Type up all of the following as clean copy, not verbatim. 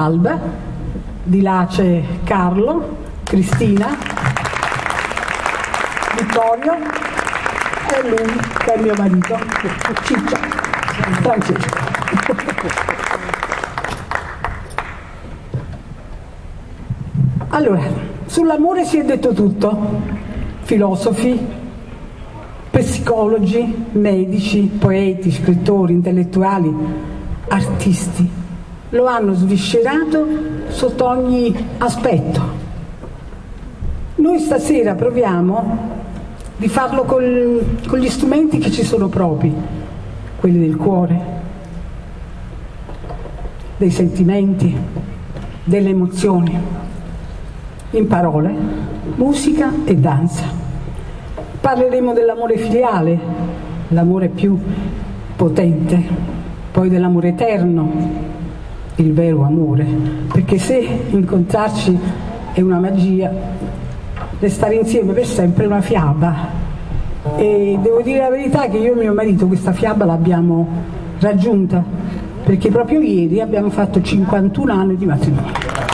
Alba, di là c'è Carlo, Cristina, Vittorio e lui che è il mio marito, Ciccio, Francesco. Allora, sull'amore si è detto tutto, filosofi, psicologi, medici, poeti, scrittori, intellettuali, artisti lo hanno sviscerato sotto ogni aspetto. Noi stasera proviamo di farlo con gli strumenti che ci sono propri, quelli del cuore, dei sentimenti, delle emozioni, in parole, musica e danza. Parleremo dell'amore filiale, l'amore più potente, poi dell'amore eterno, il vero amore, perché se incontrarci è una magia, restare insieme per sempre è una fiaba. E devo dire la verità che io e mio marito questa fiaba l'abbiamo raggiunta, perché proprio ieri abbiamo fatto 51 anni di matrimonio.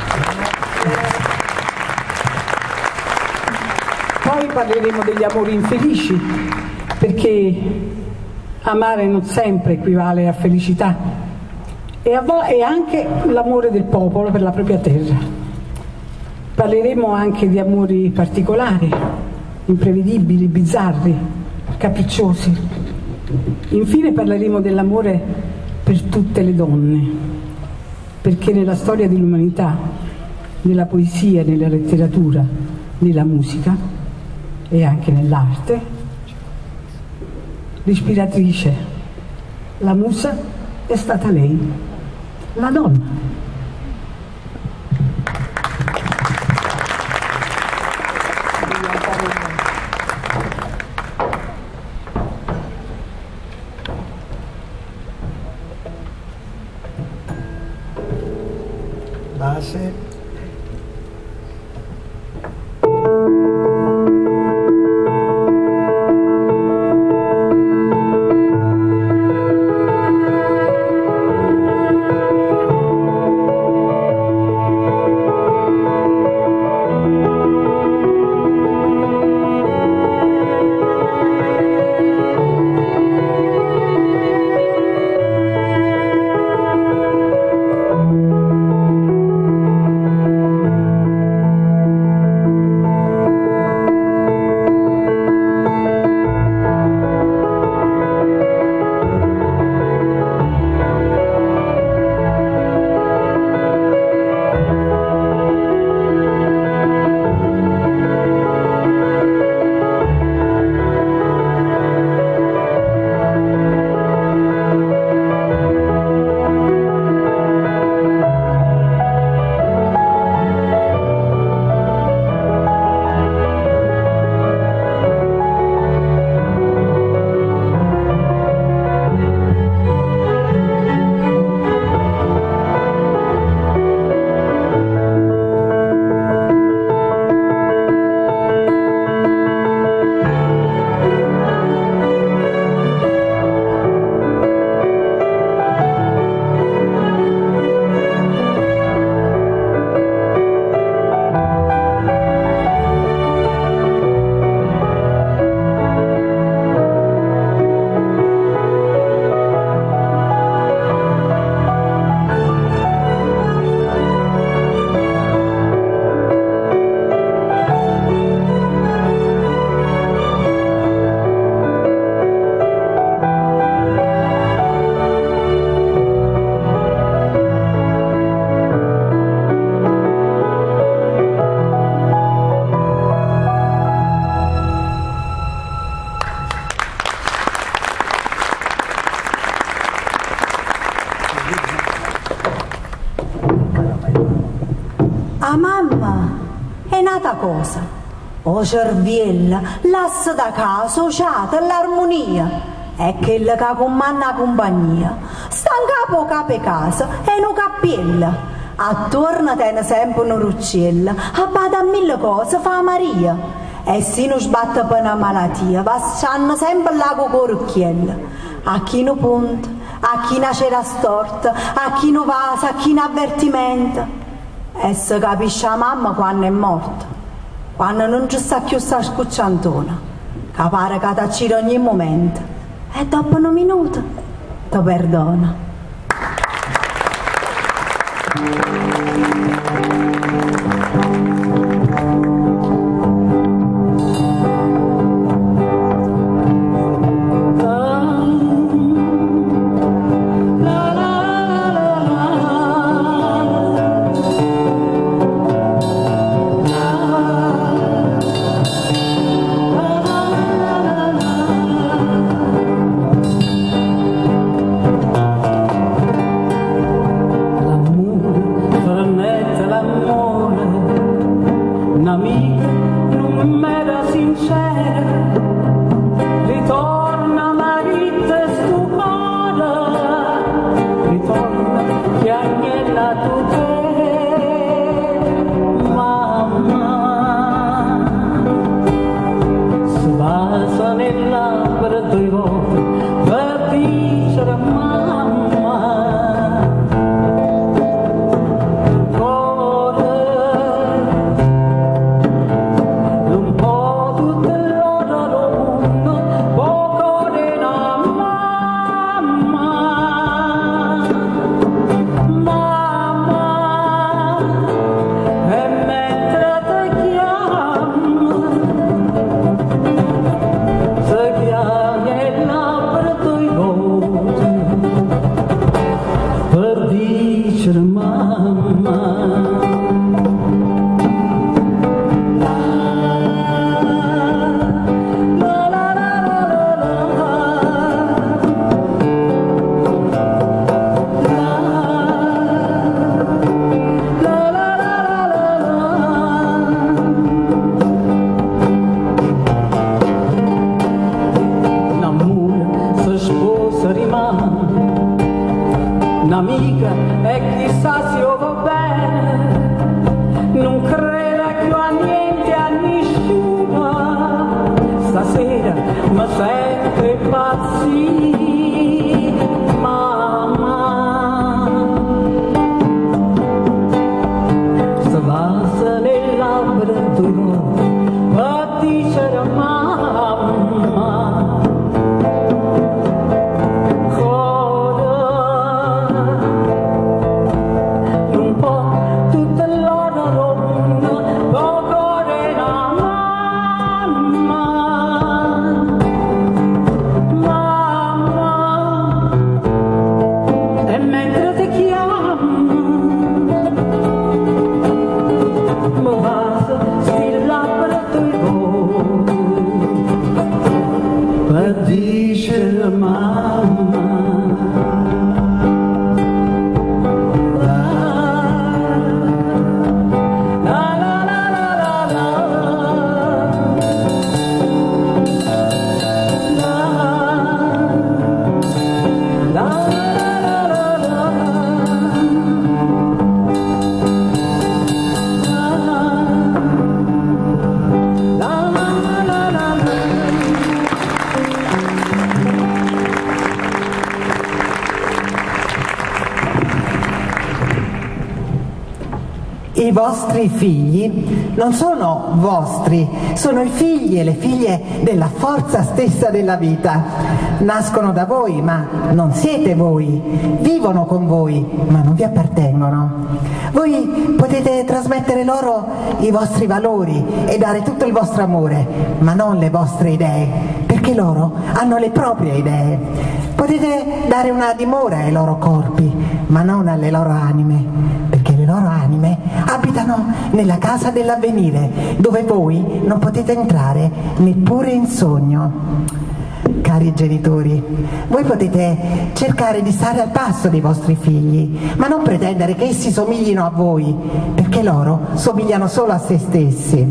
Poi parleremo degli amori infelici, perché amare non sempre equivale a felicità, e anche l'amore del popolo per la propria terra. Parleremo anche di amori particolari, imprevedibili, bizzarri, capricciosi. Infine parleremo dell'amore per tutte le donne, perché nella storia dell'umanità, nella poesia, nella letteratura, nella musica e anche nell'arte, l'ispiratrice, la musa è stata lei, la donna. Base. A mamma è nata cosa? O cerviella, l'asse da casa, sociata, l'armonia. È quella che comanda la compagnia. Sta in capo capo casa e no cappiella. Attorno tiene sempre una ruccella. Abbada a mille cose, fa Maria. E se non sbatte per una malattia, va sempre là con corrucchiella. A chi non punta, a chi una c'era storta, a chi non vasa, a chi un avvertimento. E si capisce la mamma quando è morta, quando non ci sta più sta scucciantona, che pare che t'accira ogni momento, e dopo un minuto ti perdona. Un'amica e chissà se io va bene, non creda più a niente, a nessuno, stasera mi sento impazzire, mamma, se basta le labbra tue, a dicere mamma. I vostri figli non sono vostri, sono i figli e le figlie della forza stessa della vita. Nascono da voi, ma non siete voi. Vivono con voi, ma non vi appartengono. Voi potete trasmettere loro i vostri valori e dare tutto il vostro amore, ma non le vostre idee, perché loro hanno le proprie idee. Potete dare una dimora ai loro corpi, ma non alle loro anime, perché le loro anime abitano nella casa dell'avvenire, dove voi non potete entrare neppure in sogno. Cari genitori, voi potete cercare di stare al passo dei vostri figli, ma non pretendere che essi somiglino a voi, perché loro somigliano solo a se stessi.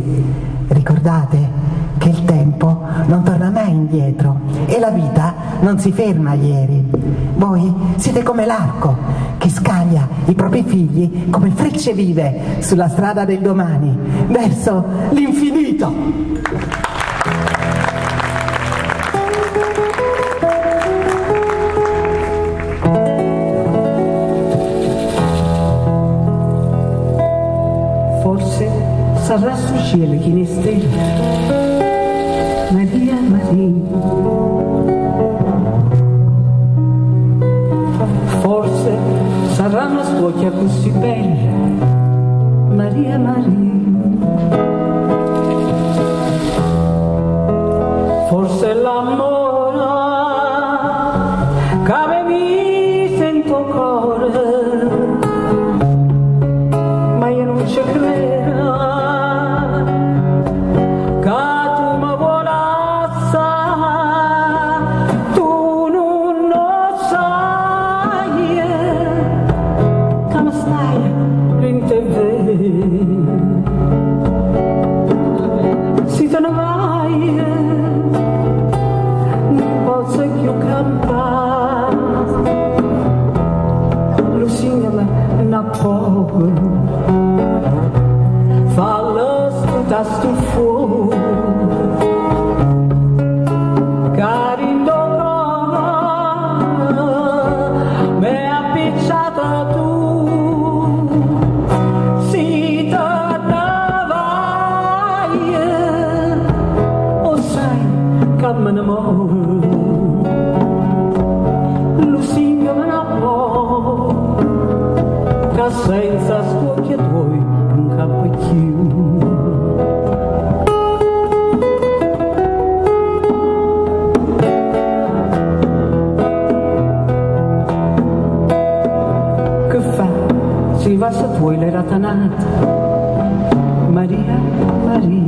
Ricordate che il tempo non torna mai indietro e la vita non si ferma a ieri. Voi siete come l'arco che scaglia i propri figli come frecce vive sulla strada del domani, verso l'infinito. forse sarà su cielo chi ne stelle. Maria, Maria, forse sarà una spocchia così bella. Maria, Maria, forse l'amore che mi sento cuore, ma io non ci credo che tu mi vuoi assai, tu non lo sai che mi stai in te. Si te ne vai, non posso più campare, lo signore non può, fallo sta sto fuoco, carindo mi è appicciato tu. Me ne muore, lo singio me ne può, che senza scocchi tuoi non capo più. Che fa? Si va se tuoi l'era tanata, Maria, Maria.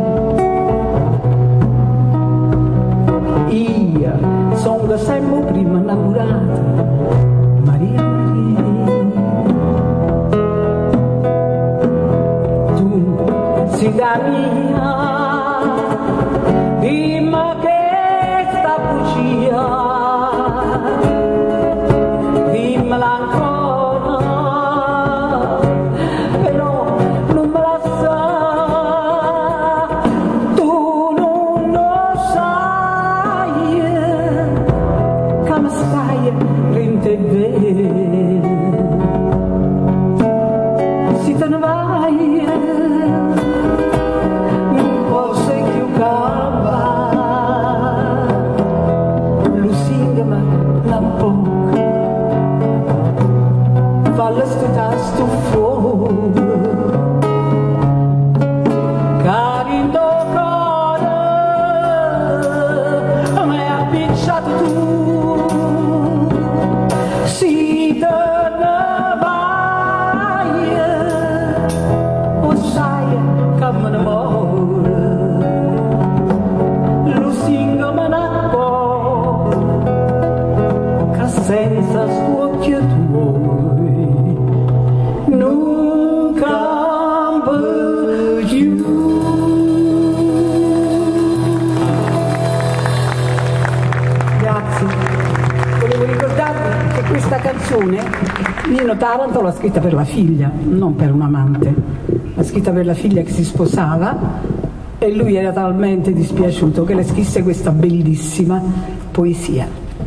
Sono sempre prima innamorata, Maria, Maria. Tu sei da mia, dimmi che sta bugia, dimmela ancora, però non me la sa, tu non lo sai. Come stai in te bene, si te ne vai, non posso più campare, lo singa ma la bocca, fallo stare sto fuoco, carindo cuore, mi hai appicciato tu. Si te ne vai, o sai che me ne muore, lo singo me ne può, che senza scocchi tuoi non campo più. Grazie. Volevo ricordarvi che questa canzone Nino Taranto l'ha scritta per la figlia, non per un amante. L'ha scritta per la figlia che si sposava e lui era talmente dispiaciuto che le scrisse questa bellissima poesia.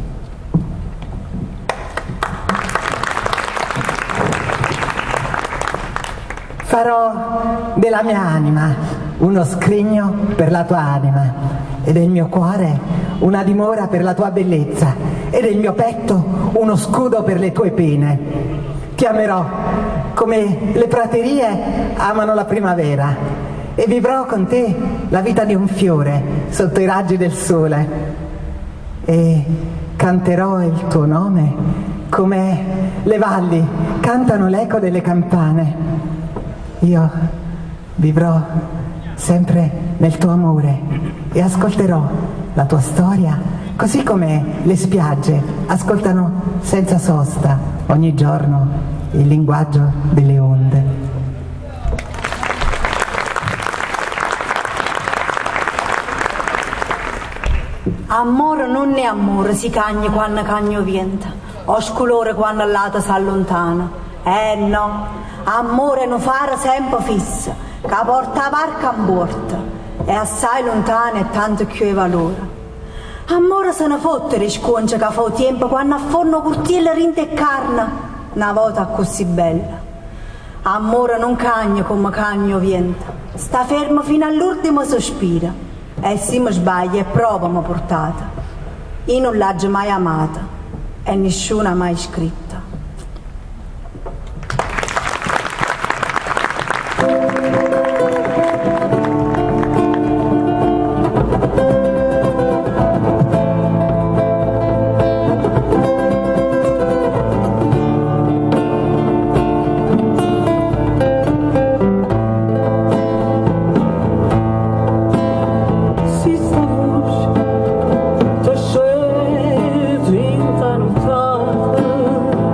Farò della mia anima uno scrigno per la tua anima e del mio cuore una dimora per la tua bellezza e del mio petto uno scudo per le tue pene. Ti amerò come le praterie amano la primavera e vivrò con te la vita di un fiore sotto i raggi del sole e canterò il tuo nome come le valli cantano l'eco delle campane. Io vivrò sempre nel tuo amore e ascolterò la tua storia, così come le spiagge ascoltano senza sosta ogni giorno il linguaggio delle onde. Amore non è amore, si cagna quando cagno vento, o scolore quando l'altra si allontana. No, amore non fare sempre fisso, che porta la barca in porta, è assai lontano e tanto più valore. Amore se ne fotte le sconce che fa tempo quando affonno curtielle rinte e carne, una volta così bella. Amore non cagna come cagno vento, sta fermo fino all'ultimo sospiro. E se mi sbaglio e prova mi portata. Io non l'ho mai amata e nessuno ha mai scritto. Te scendi in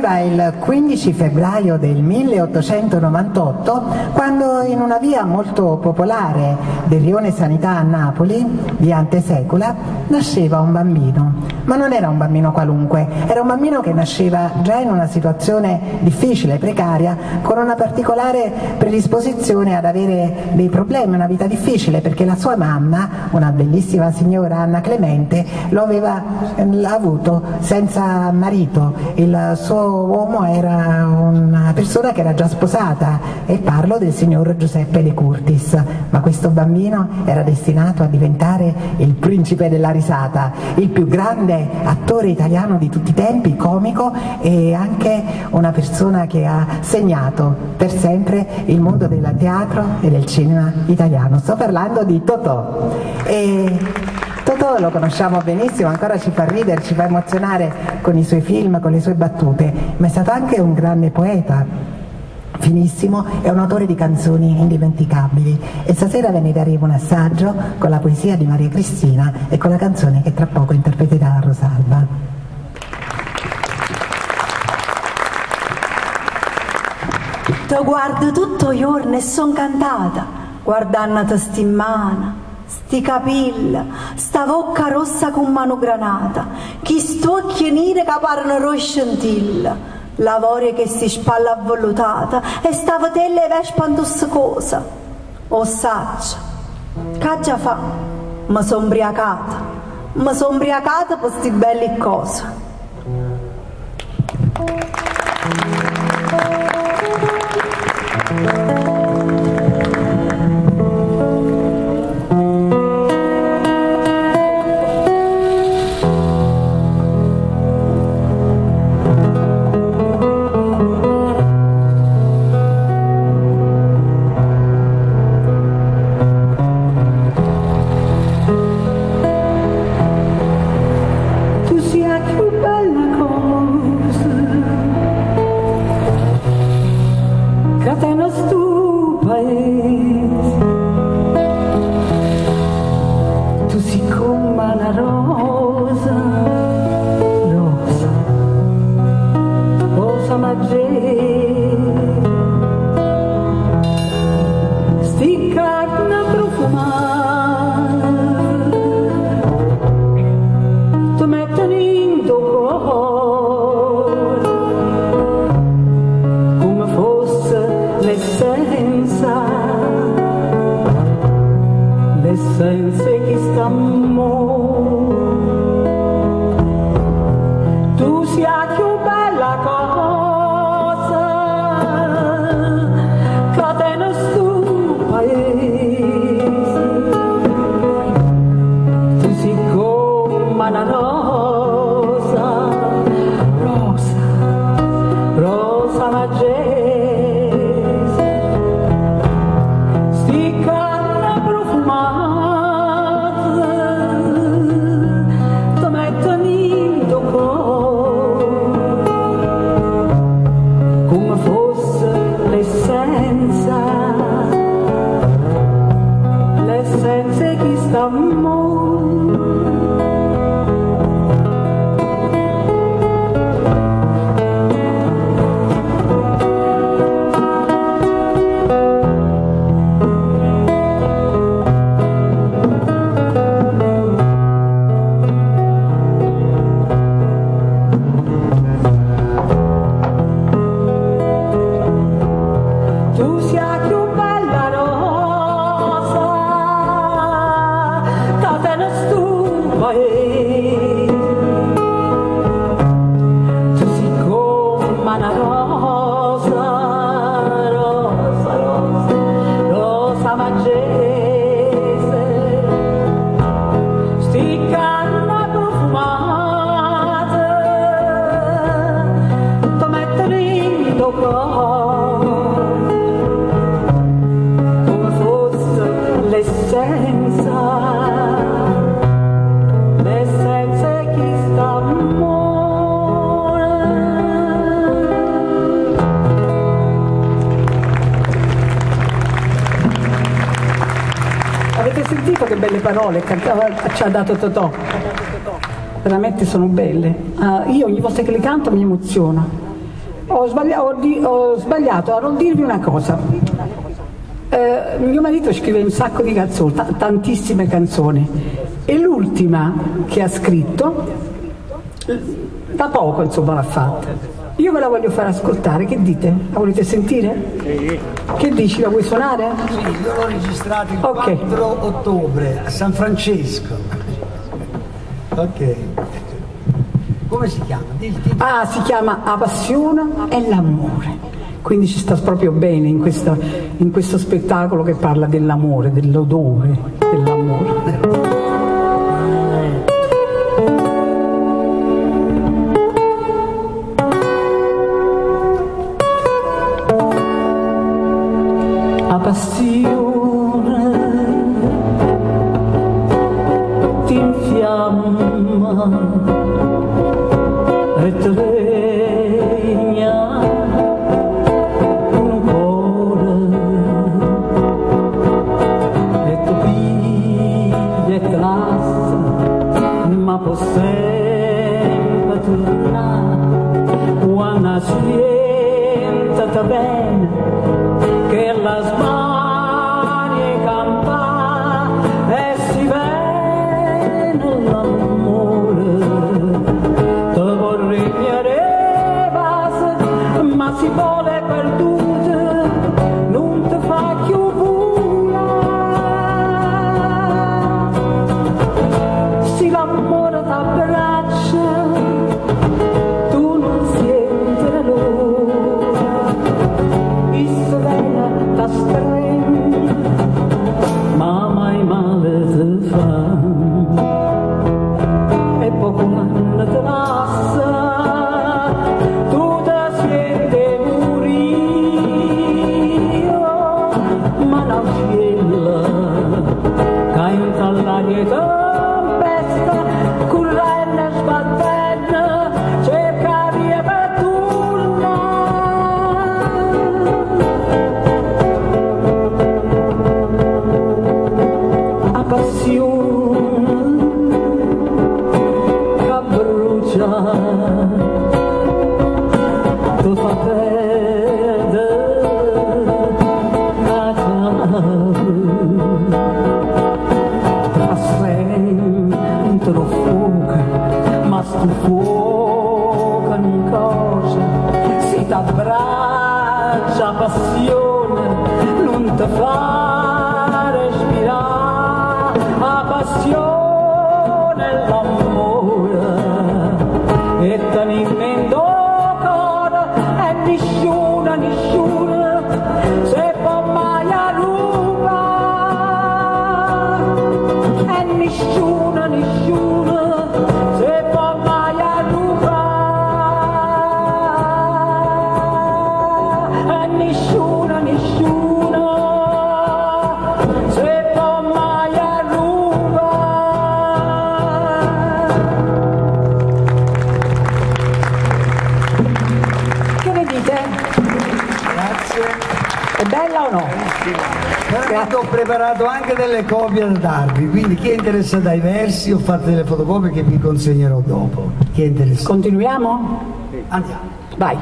Arriva il 15 febbraio del 1898 quando in una via molto popolare del rione Sanità a Napoli, via Antesecula, nasceva un bambino. Ma non era un bambino qualunque, era un bambino che nasceva già in una situazione difficile, precaria, con una particolare predisposizione ad avere dei problemi, una vita difficile, perché la sua mamma, una bellissima signora Anna Clemente, lo aveva avuto senza marito. Il suo uomo era una persona che era già sposata, e parlo del signor Giuseppe De Curtis, ma questo bambino era destinato a diventare il principe della risata, il più grande attore italiano di tutti i tempi, comico, e anche una persona che ha segnato per sempre il mondo del teatro e del cinema italiano. Sto parlando di Totò. E Totò lo conosciamo benissimo, ancora ci fa ridere, ci fa emozionare con i suoi film, con le sue battute, ma è stato anche un grande poeta, finissimo, è un autore di canzoni indimenticabili, e stasera ve ne daremo un assaggio con la poesia di Maria Cristina e con la canzone che tra poco interpreterà Rosalba. Ti guardo tutto il giorno e son cantata, guardando sti mani, sti capelli, sta bocca rossa con mano granata, chi sto occhi neri che parlano roscentilla, la voria che si spalla avvolutata e sta vedendo e vespanto queste cose. O saccia, che già fa? Mi sono ubriacata per queste belle cose. Parole ci ha dato Totò, veramente sono belle. Io ogni volta che le canto mi emoziono. Ho sbagliato a non dirvi una cosa. Mio marito scrive un sacco di canzoni, tantissime canzoni, e l'ultima che ha scritto da poco, insomma, l'ha fatta. Io ve la voglio far ascoltare, che dite? La volete sentire? Sì. Che dici, la vuoi suonare? Sì, io l'ho registrato il Ok. 4 ottobre a San Francesco. Ok. Come si chiama? Ah, si chiama La passione e l'amore. Quindi ci sta proprio bene in questo spettacolo che parla dell'amore, dell'odore dell'amore. La passione ti infiamma e ti regna un cuore e ti piglia e ti lascia, ma può sempre tornare quando siente bene che la smanie campa e si vede l'amore. Te vorrei ma si vuole perduta, non ti fa più paura. Se l'amore t'abbraccia, tu non senti l'ora. Ta strenge, ma mai male ti fa, e poco quando ti lascia, tu ti senti morire, ma la fiella canta all'aria tempesta, correndo e sbattendo, cerca via per passione che brucia, ti fa perdere la chiave, ti fa sentire lo fuoco, ma sto fuoco non cosa, si t'abbraccia passione, non ti fa respirare. La passione e l'amore e tenimento cuore e nessuno se può mai arrubare e nessuno se può mai arrubare e nessuno se può mai È bella o no? Veramente ho preparato anche delle copie da darvi, quindi chi è interessato ai versi ho fatto delle fotocopie che vi consegnerò dopo. Chi è interessato? Continuiamo? Andiamo. Vai.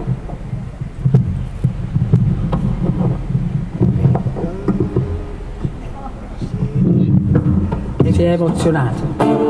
Si è emozionato.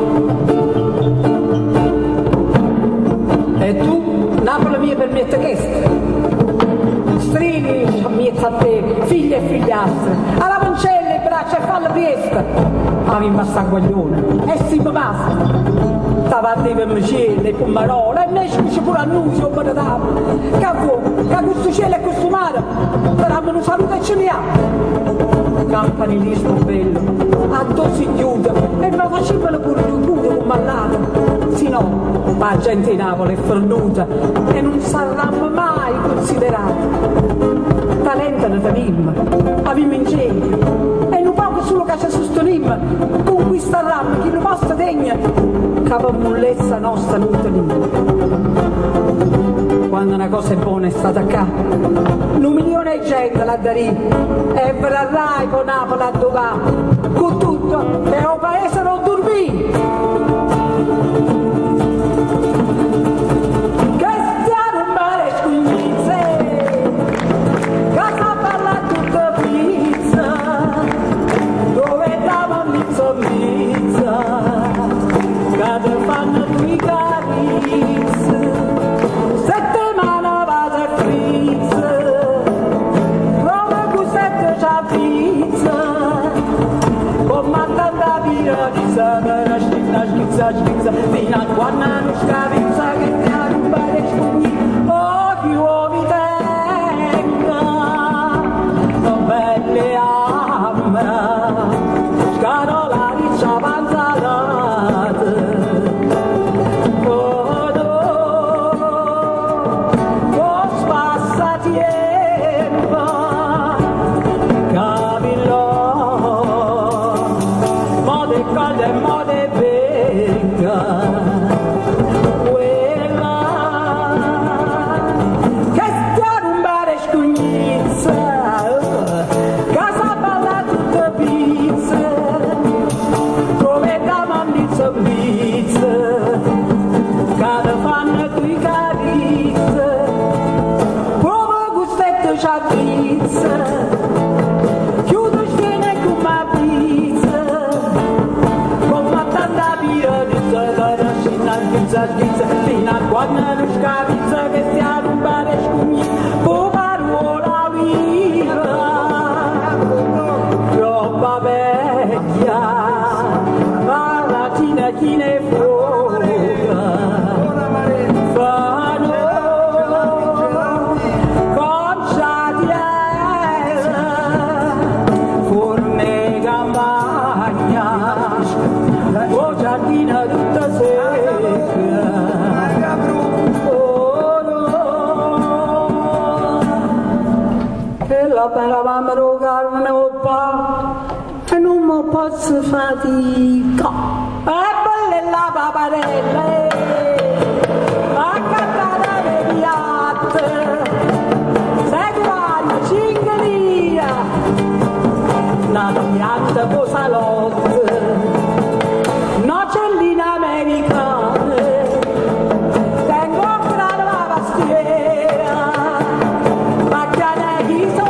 E tu, Napoli mi permette questo? Strini, miezza a te, figlie e figliastre, alla pancella e braccia e falla priesta. Avimma sta guaglione, e si basta. Stava a te per micelle e pomarola, e me scusi pure a noi, o per tavola. Che vuoi, che questo cielo e questo mare, saranno un saluto e ce ne ha. Campanilismo bello, a dosi chiude, e non facevano pure chiude con mallata. Si no, la gente di Napoli è fornuta, e non saranno mai considerati. Talento ne tenim, avevamo ingegno, e non poco solo che ci sostenim, conquisteranno chi non possa degna, che per mullezza nostra non tenim. Quando una cosa è buona è stata qua, 1 milione di gente l'ha da lì, e verrai con Napoli a dov'à, con tutto, che un paese non dormì. Che stiano male scugnati, schizza, schizza, fino a quando non scavizza che ti ha rubato e spugni, oh chi uomi tenga, non belle amra, scarola di ciavanzalate. Chiudo scene con ma pizza, con ma tanta birra di zara, scina pizza, pizza, fino a quando non scavizza che stia a rubare scugni, povaruola viva, troppa vecchia, ma latina chi ne fuoca. Eravamo rogare e non mi posso fatica e belle la paparella a cantare le piatte seguano 5 lire una piatta con salotte nocellina americane tengo ancora la pastiera ma che ne so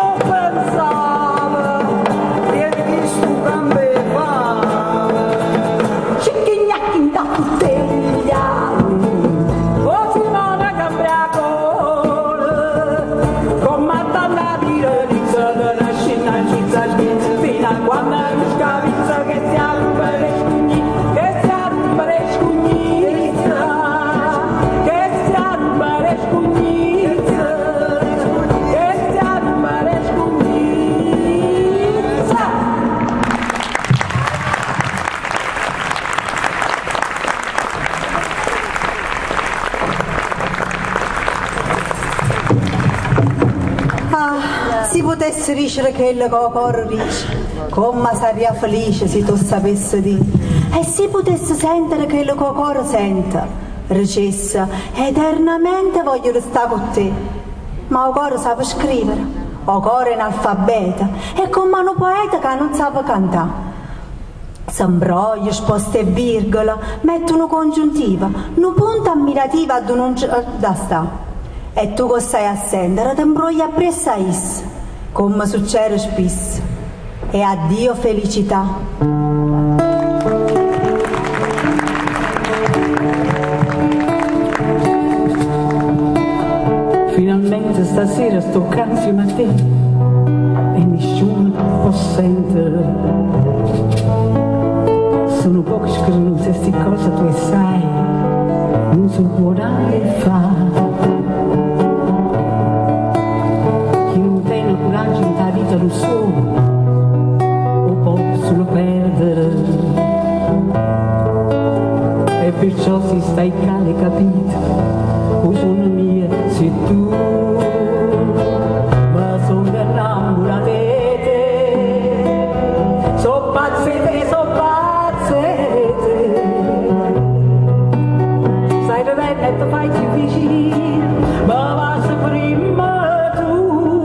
si potesse dicere che il cocoro dice, come sarebbe felice se tu sapessi dire, e si potesse sentire che il cocoro sente, recessa, eternamente voglio restare con te, ma il coro sa scrivere, il coro è analfabeta, è come un poeta che non sa cantare. S'imbroglia, sposta e virgola, mette una congiuntiva, una punta ammirativa ad un da sta. E tu che stai a sentire, ti imbroglia appresso a essa, come succede spesso. E addio felicità. Finalmente stasera sto insieme a te e nessuno può sentire. Sono poche scrunute queste cose tu sai, non so buonare fare. Chi non tiene coraggio in ta vita lo solo, o può solo perdere. E perciò si stai cale capito, o sono mia sei tu, ma sono innamorata di te, so pazzete, so pazzete, sai dove è tu fai più vicino, ma basta prima tu,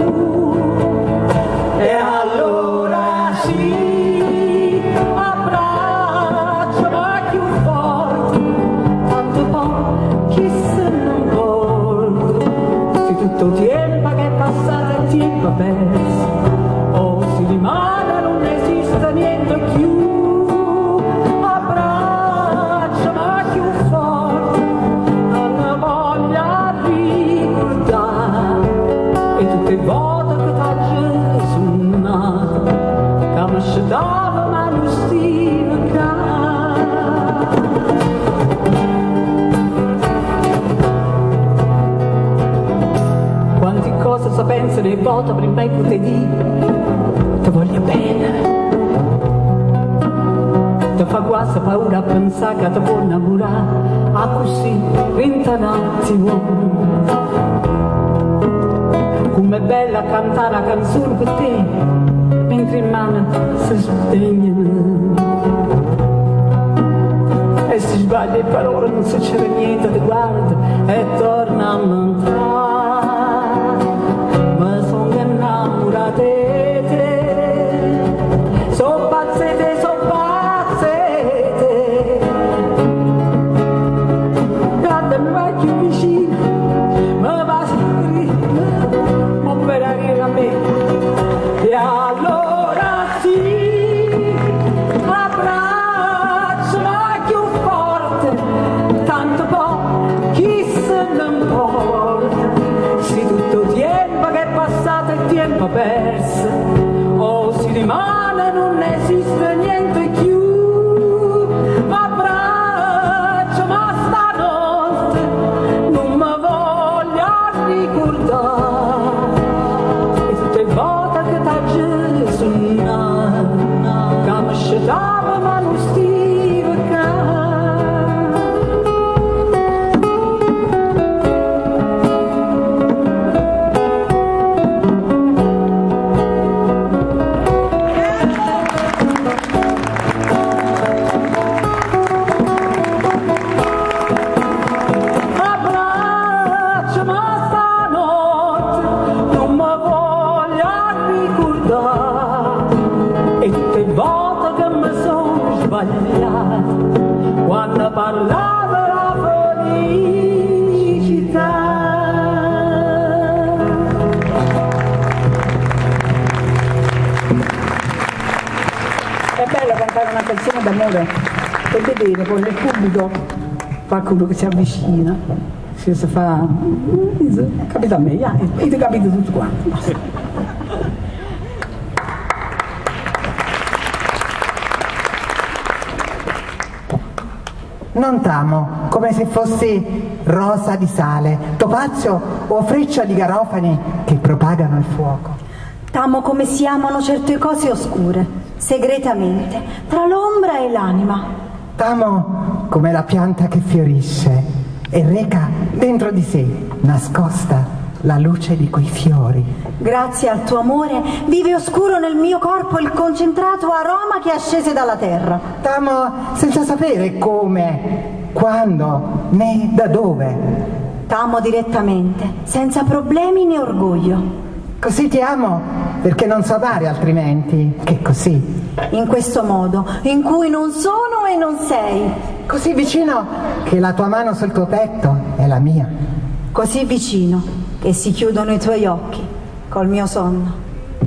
e allora sì, abbraccio ma più forte, tanto poi chi se ne vuole, se tutto tempo che è passato è tempo perso, o si rimane non esiste niente più. volta per me poter dire ti voglio bene. Ti fa quasi paura a pensare che ti può innamorare, a così, 20 un attimo. Com'è bella cantare la canzone per te, mentre in mano si spegnano. E si sbaglia le parole, non succede niente, ti guardo e torna a montare. Ma sono innamorata di te, sono pazzete, sono pazzete. Guarda, mi vai più vicino, mi va sempre, ma per arrivare a me. E allora sì, abbracciami più forte, tanto poi chi se ne importa, se tutto tempo che è passato è tempo perso, o si rimane non esiste niente più. Abbracciami stanotte, non mi voglio ricordare, e tutte le volte che t'ha Gesù che mi scelava ma non stiva qua. Abbracciami stanotte, non mi voglio ricordare, e tutte le volte che mi sono sbagliata, quando parlava la felicità. È bello cantare una canzone d'amore e vedere poi nel pubblico qualcuno che si avvicina, si fa, capita a me, e ti capita tutto quanto. Basta. Non t'amo come se fossi rosa di sale, topazio o freccia di garofani che propagano il fuoco. T'amo come si amano certe cose oscure, segretamente, tra l'ombra e l'anima. T'amo come la pianta che fiorisce e reca dentro di sé, nascosta, la luce di quei fiori. Grazie al tuo amore vive oscuro nel mio corpo il concentrato aroma che ascese dalla terra. T'amo senza sapere come, quando, né da dove. T'amo direttamente, senza problemi né orgoglio. Così ti amo perché non so amare altrimenti che così. In questo modo, in cui non sono e non sei. Così vicino che la tua mano sul tuo petto è la mia. Così vicino che si chiudono i tuoi occhi col mio sonno.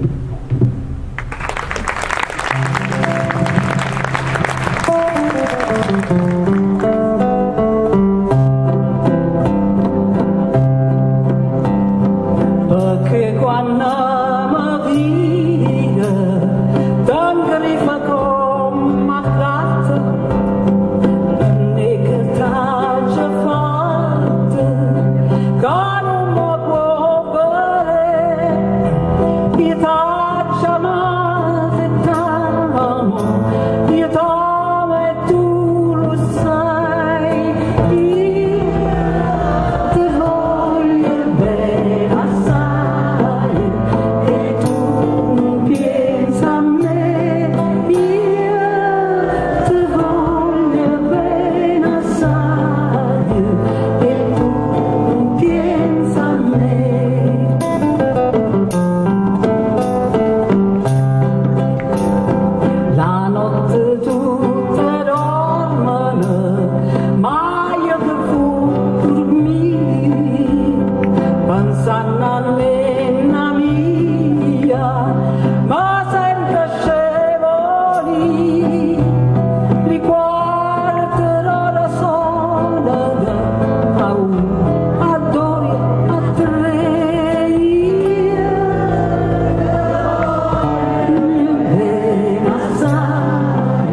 Perché quando mi via, tanto mi fa come gatta, e che t'ha già fatto, che non mi può bere, io t'ha già amato t'amo, io t'amo e tu lo sai, io ti voglio bene assai, e tu non pensa a me, io ti voglio bene assai, e tu non pensa a me. La notte tutta dormono, ma io che fu dormire, pensando all'enna mia, ma senza scevoli, ricorderò da sola, a uno, a due, a tre, io bene assai,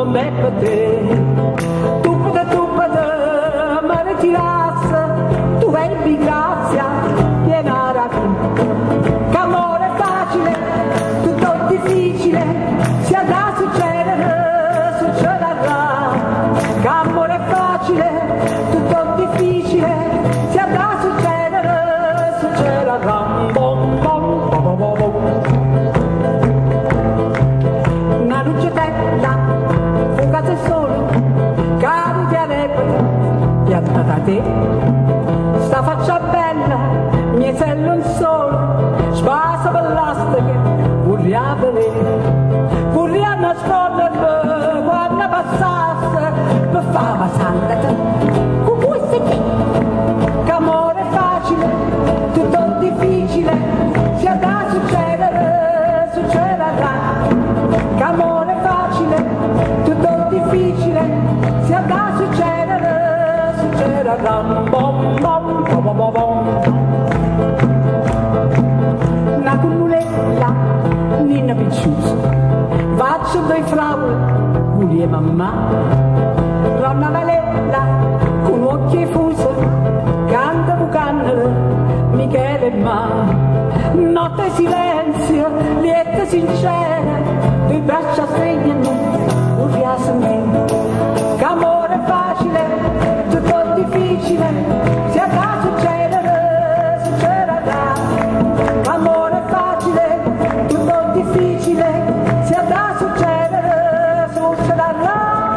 è per te. Tu me ne tirassa, tu ebbi grazia, piena ragione. Che amore facile, tutto difficile, sia da succedere, succederà. Che amore facile, tutto difficile, sia da succedere, succederà. Bom, bom, bom, bom, bom. Una luce bella, fugate solo, cari dialetto, piantata a te. Sta faccia bella, miesello in sole, spasa per l'astiche, vorrei vedere, vorrei nascondermi quando passasse, per fare santa, con questo qui. Che amore facile, tutto difficile, sia da succedere, succederà. Che amore facile, tutto difficile, sia da succedere, succederà. Bom, bom, bom, bom, bom. Una cumuletta, Nina Picciuso, faccio due fraule, Giulia e mamma, Ronna Valella, con occhi fuso, canta Bucannere, Michele e mamma. Notte silenzio, lieta sincera, due braccia stringono, vorrei sentire. Che amore facile, tutto difficile, sia da succedere, succederà. Amore facile, tutto difficile, sia da succedere, succederà.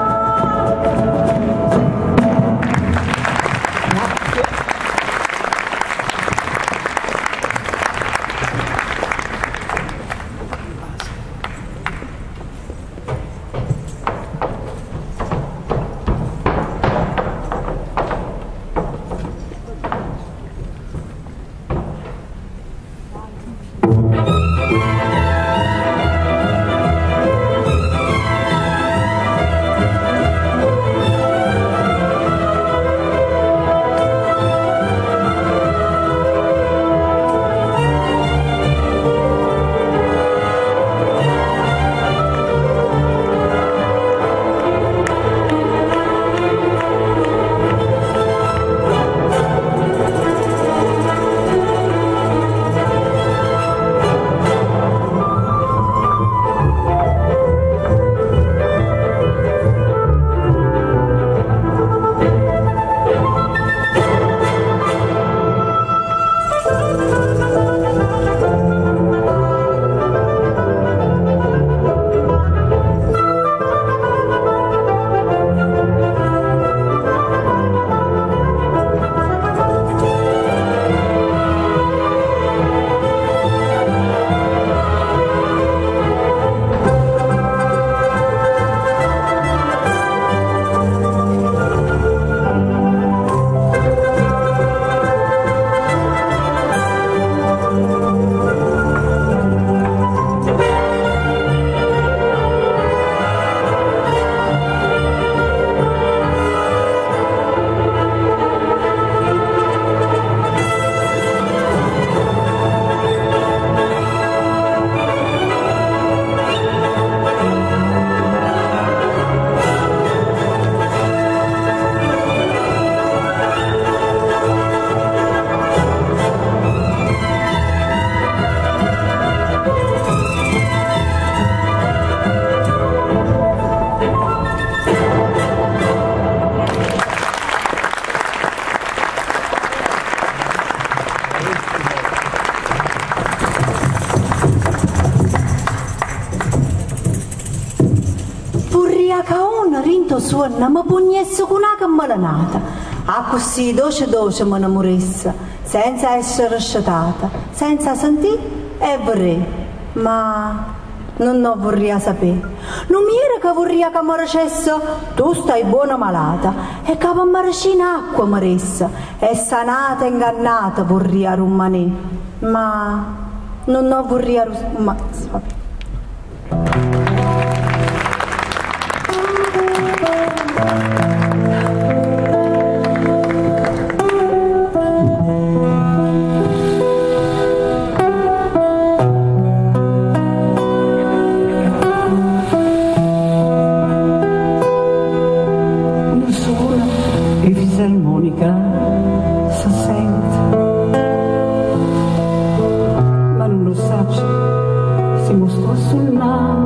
Suona mi pugnesse con una cammalanata, a così dolce me ne moresse, senza essere sciatata, senza sentire e vorrei, ma non vorrei sapere. Non mi era che vorrei che mi dicesse, tu stai buona malata, e che mi marcina acqua mi ressa, e sanata e ingannata vorrei rimanere, ma non vorrei rimanere. fisarmonica si sente, ma non lo sa, si mostrò sul naso,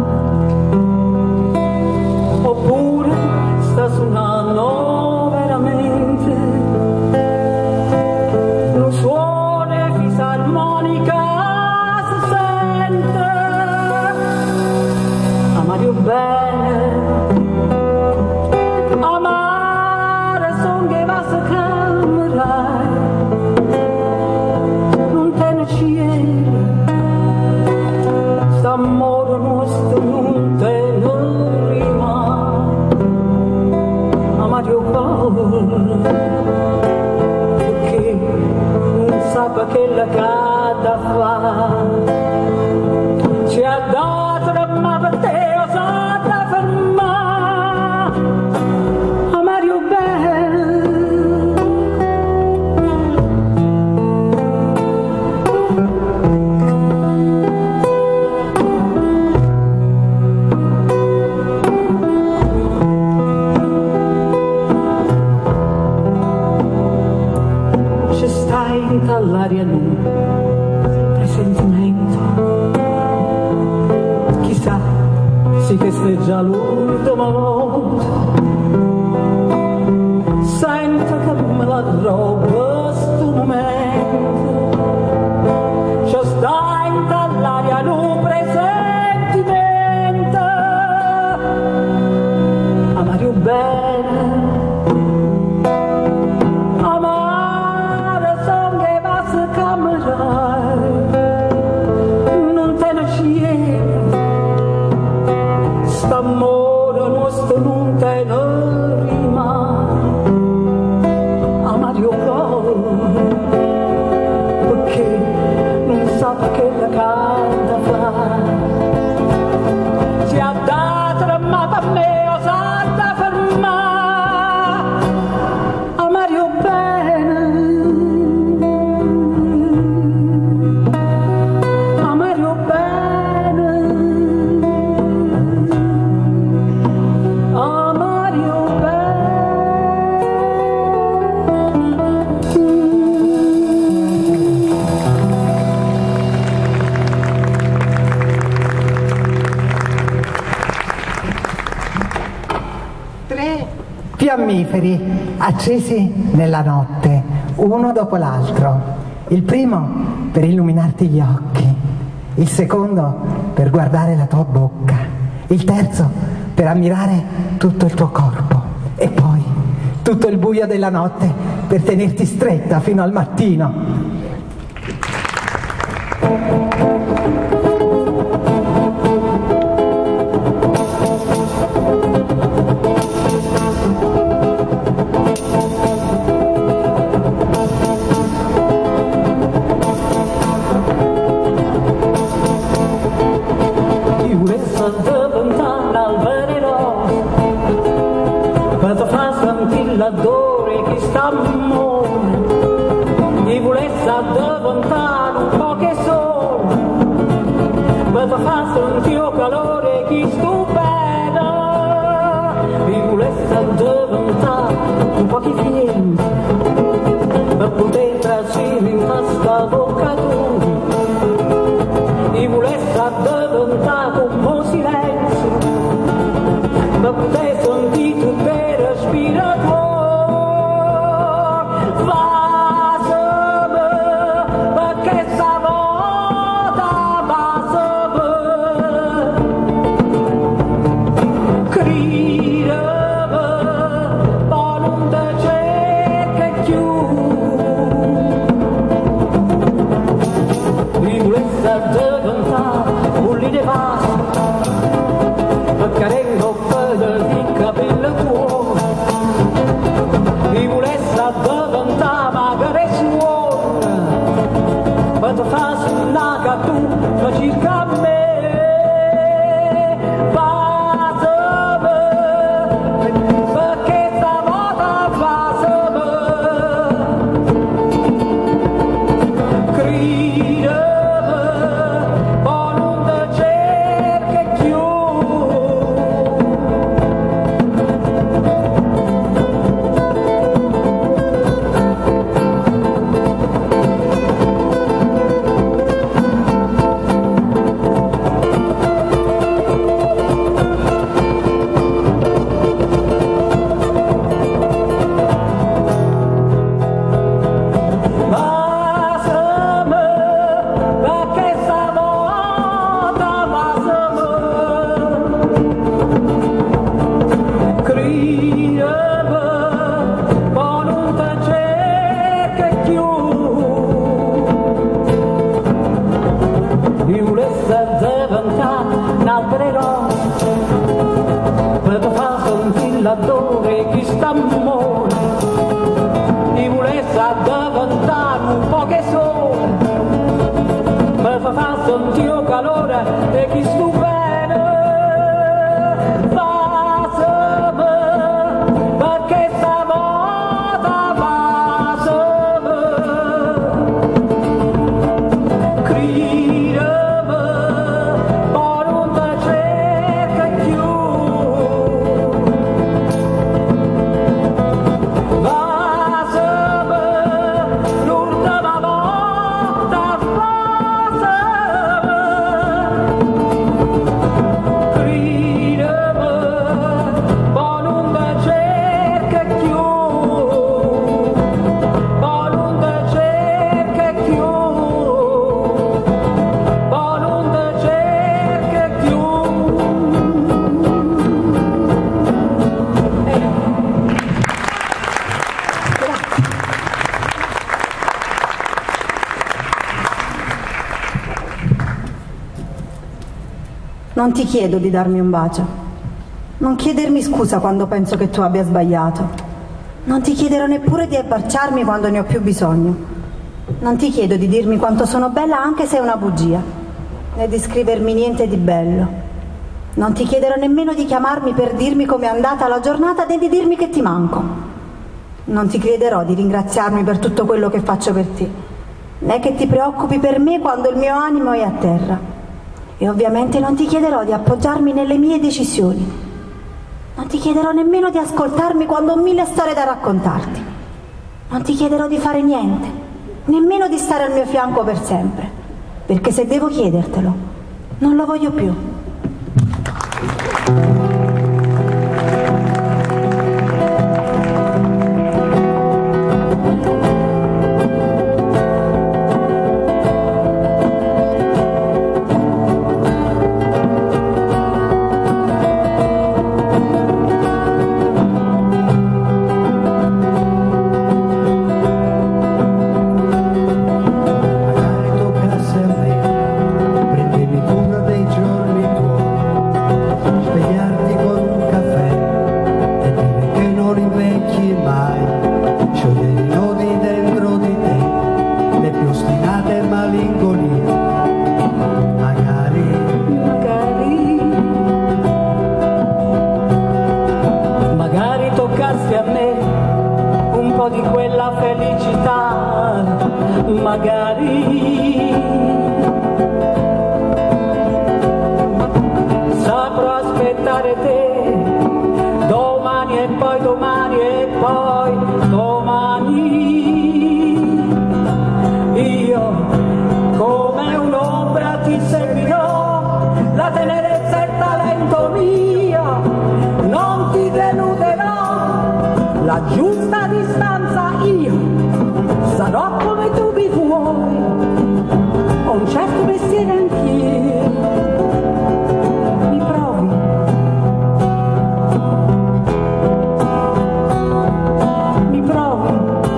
oppure sta suonando veramente, non suona fisarmonica si sente, a Mario bene, amare son che va a camera, non te ne cielo, st'amore nostro non te ne rimane, a Mario Paolo, perché non sa che la cada fa, ci ha dato la mamma per te, o sa da fermare, a Mario Bene. Ci stai all'aria lui, presentimento, chissà si festeggia l'ultima volta, sento che me la roba sto momento, ci stai all'aria lui, presentimento, a Mario Bene. Non te ne cielo, st'amore nostro non te ne rimane, a Mario Paolo, perché non sa che la canta fa, ci ha dato la mappa a me, o sa da fermare, a Mario Bene. Fiammiferi accesi nella notte, uno dopo l'altro. Il primo per illuminarti gli occhi, il secondo per guardare la tua bocca, il terzo per ammirare tutto il tuo corpo e poi tutto il buio della notte per tenerti stretta fino al mattino. L'adore che sta amore, e volesse addiventare un po' che sole, per far sentire il calore che stupenda, e volesse addiventare un po' che fiente, per poter trascire in questa bocca tua, e volesse addiventare un po' silenzio, per poter sentire tutte le respirazioni. Carendo per il capello tuo, e volesse addiventare magari suona, per far suonare che tu faci a me, perché stavolta fasame, crideme, poi non te cerchi più. quest'amore mi volesse addavantare un po' che sole, mi fa far sentire il calore e chi sto bene, fasami, perché stavolta fasami, cridami, poi non ti cerca più. Non ti chiedo di darmi un bacio, non chiedermi scusa quando penso che tu abbia sbagliato, non ti chiederò neppure di abbracciarmi quando ne ho più bisogno, non ti chiedo di dirmi quanto sono bella anche se è una bugia, né di scrivermi niente di bello, non ti chiederò nemmeno di chiamarmi per dirmi com'è andata la giornata né di dirmi che ti manco, non ti chiederò di ringraziarmi per tutto quello che faccio per te, né che ti preoccupi per me quando il mio animo è a terra. E ovviamente non ti chiederò di appoggiarmi nelle mie decisioni. Non ti chiederò nemmeno di ascoltarmi quando ho mille storie da raccontarti. Non ti chiederò di fare niente, nemmeno di stare al mio fianco per sempre. Perché se devo chiedertelo, non lo voglio più. Di quella felicità, magari saprò aspettare te domani e poi domani e poi domani. Io come un'ombra ti seguirò, la tenerezza e il talento mio, non ti deluderò, la giusta distanza io sarò come tu mi vuoi, ho un certo mestiere anch'io, mi provi, mi provi,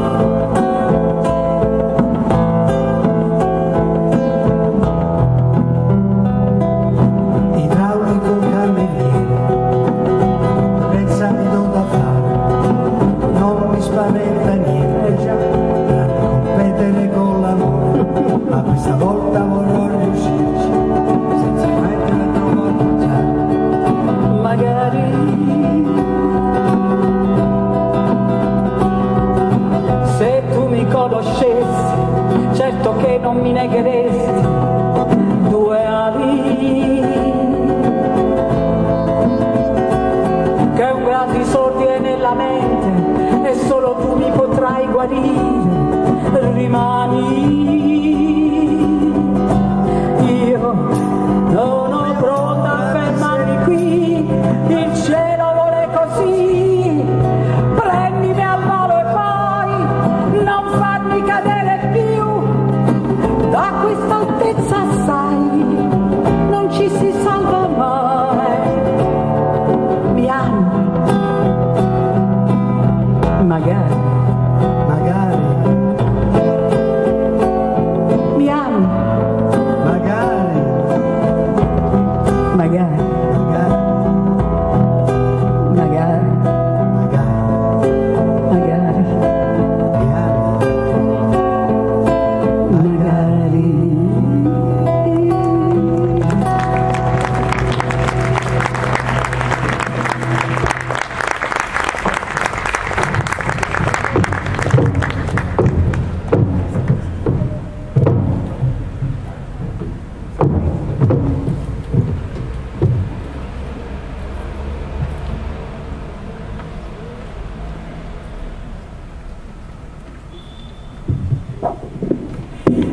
idraulico cameriere, prezza mi do da fare, non mi spaventa niente, tranne competere con l'amore, ma questa volta vorrò riuscirci, senza mettere troppo a bruciare. magari se tu mi conoscessi, certo che non mi negheresti due ali, che un gratis ordine nella mente e solo tu mi potrai guarire, rimani. Io non ho pronta a fermarmi qui, il cielo vuole così, prendimi al volo e poi non farmi cadere più da questa altezza, sai, non ci si salva mai. Mi ami? Magari. Magari, Mi ami? magari, Magari. magari, Magari. magari.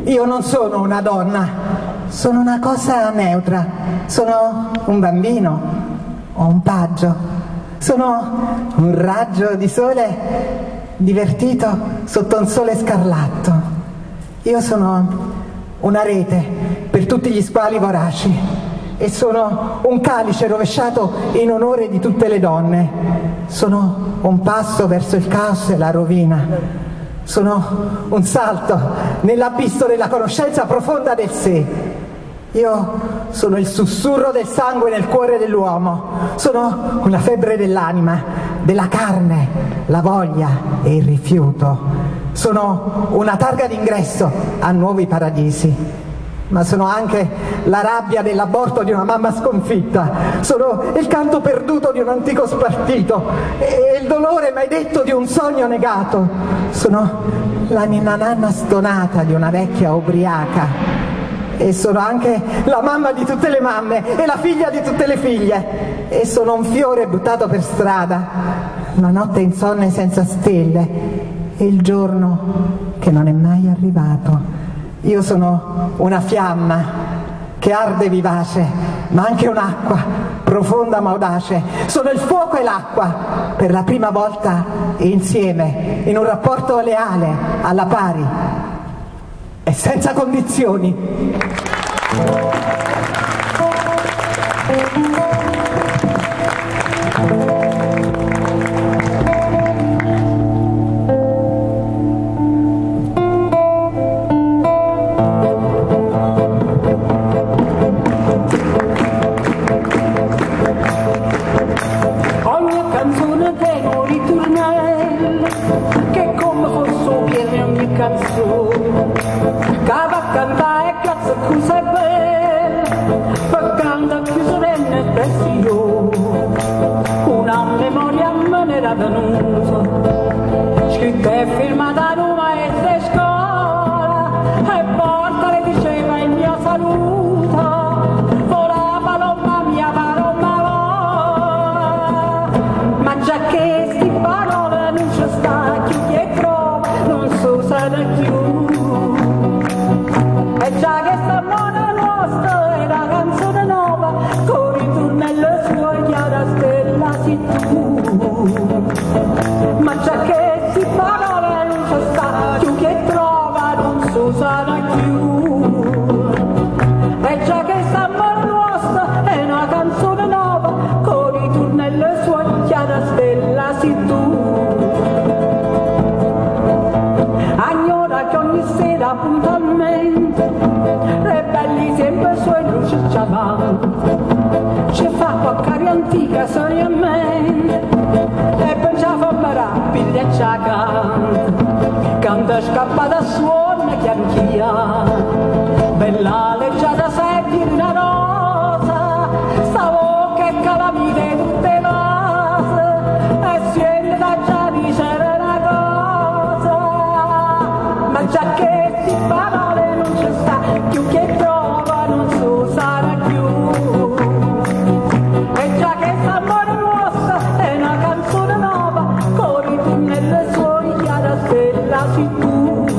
io non sono una donna, sono una cosa neutra, sono un bambino o un paggio, sono un raggio di sole divertito sotto un sole scarlatto. Io sono una rete per tutti gli squali voraci e sono un calice rovesciato in onore di tutte le donne. Sono un passo verso il caos e la rovina. Sono un salto nell'abisso della conoscenza profonda del sé. Io sono il sussurro del sangue nel cuore dell'uomo. Sono una febbre dell'anima, della carne, la voglia e il rifiuto. Sono una targa d'ingresso a nuovi paradisi. Ma sono anche la rabbia dell'aborto di una mamma sconfitta, sono il canto perduto di un antico spartito e il dolore mai detto di un sogno negato, sono la ninna nanna stonata di una vecchia ubriaca e sono anche la mamma di tutte le mamme e la figlia di tutte le figlie e sono un fiore buttato per strada, una notte insonne senza stelle e il giorno che non è mai arrivato. Io sono una fiamma che arde vivace, ma anche un'acqua profonda ma audace. Sono il fuoco e l'acqua, per la prima volta insieme, in un rapporto leale, alla pari e senza condizioni. Una memoria me ne era venuta, scritta e firmata da un maestro di scuola, e porta le diceva il mio saluto, ora palomma mia palomma va, ma già che sti parole non ci sta chi dietro, non so se da più, e già che sta buona nostra è la canzone nuova, con i tornelli suoi chiara stella si tu, ma già che si parole non ci sta più che trova non so sarà più, e già che sta buona nostra è una canzone nuova, con i tornelli suoi chiara stella si tu, agnora che ogni sera puntualmente rebelli sempre suoi luci ci avanti, ci fa qualche antica seriamente e poi ci fa meraviglia e ci canta scappa da suona che anch'ia bella leggiata setti di una rosa stavo che calamite tutte vase e siente da già dicere una cosa, ma già che si parole non ci sta più che trova non so sarà più, e già che sta amore nostra è una canzone nuova, con i tunnelli suoi chiara stella si tu.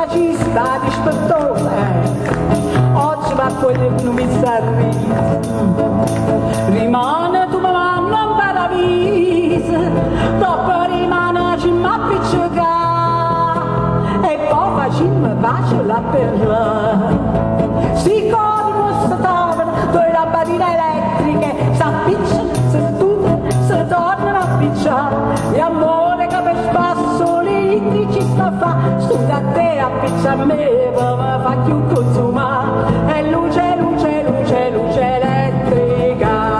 fascista dispettosa, oggi va a cogliere un mizzarrito, rimane tu mamma in paradiso, dopo rimane ci m'appiccica e poi facciamo pace la perla. Si corrono sta tavola, due lampadine elettriche, s'appicciano, si studano, si tornano a picciare, e amore che per spasso litri ci sta fa, studa a te, appiccia a me, mi fa più consumare, e luce, luce, luce, luce elettrica.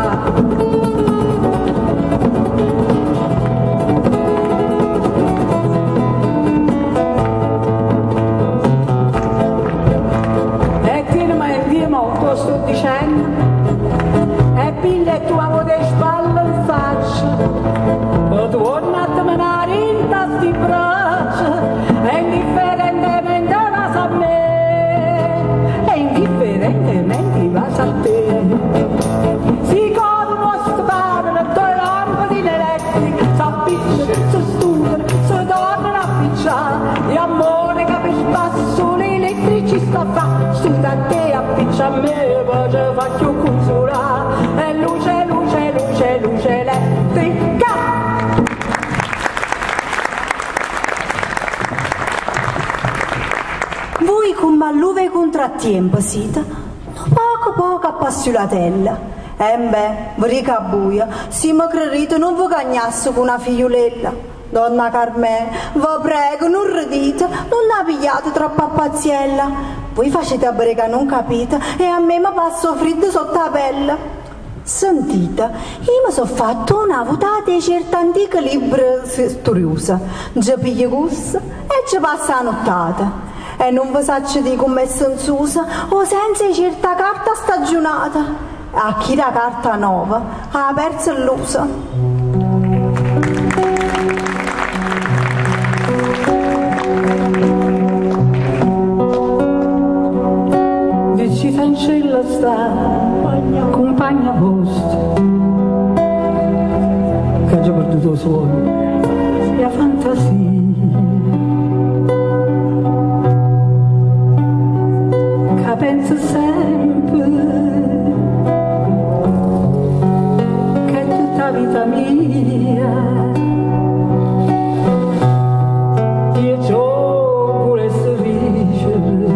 Sto dicendo e piglia e tu avevo le spalle in faccia o torna a temenare in tasti braccia e indifferentemente vas a me e indifferentemente vas a te si corrono a sparare due lampadine elettriche s'appicciano, si stufano, si tornano a picciare e amore che per spasso l'elettrici sta fa studa a te, appiccia a me ci fa più consolare e luce, luce, luce, luce elettrica. Voi con malluve contrattempo siete poco appassionatella e beh, vrica buia se mi credete non vi cagnasse con una figliolella. Donna Carmen, vi prego, non ridite, non la pigliate troppo a pazziella. Voi facete a bere che non capite e a me mi passo freddo sotto la pelle. Sentite, io mi sono fatto una votata di certa antica libra storiosa. Ci piglio gusto e ci passa la nottata. E non vi saccio di come è sensuosa o senza certa carta stagionata. A chi la carta nuova ha perso l'usa. Vicita in cielo sta, compagna vostra, che ha già perduto suono, la fantasia, che pensa sempre, che è tutta vita mia, io c'ho pure sorridere.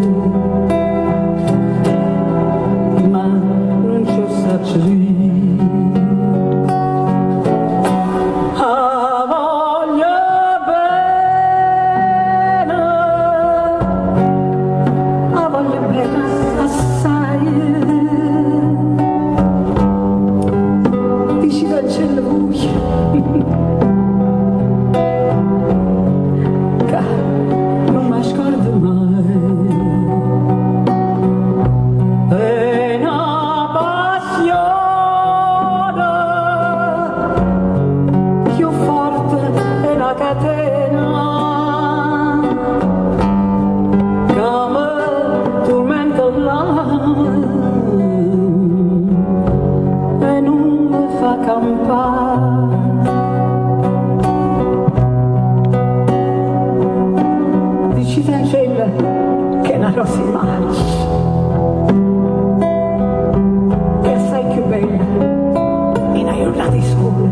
Che una rosa immagine che assai più bella in una giornata di sole.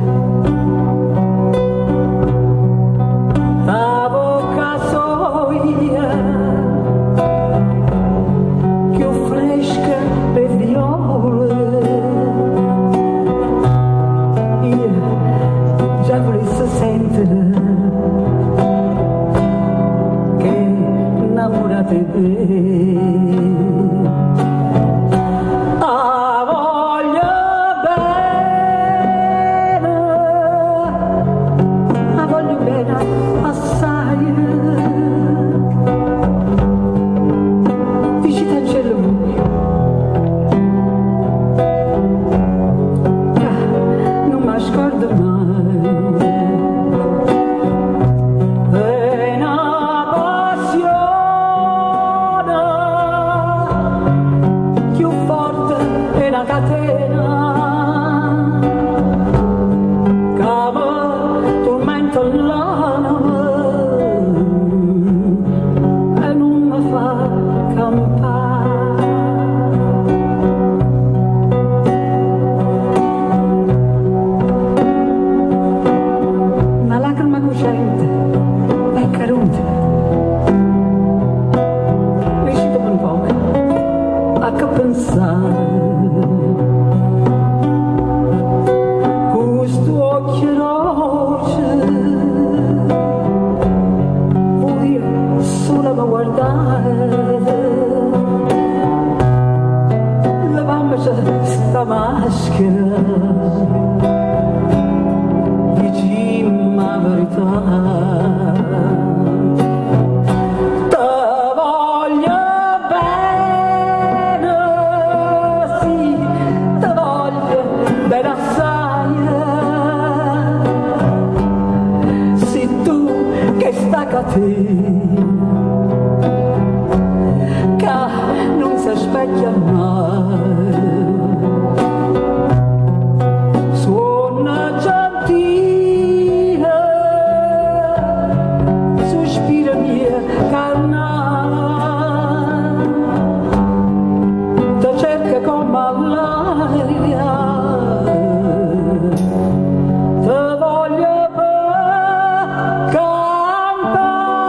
La bocca soia più fresca per viole, io già volessi sentire innamorate te. Ah, voglio bene assai. Vicino al cielo non mi scordo mai. te, che non si specchia mai. Suona gentile, sospira mia carnale, ti cerca come l'aria, ti voglio per cantare.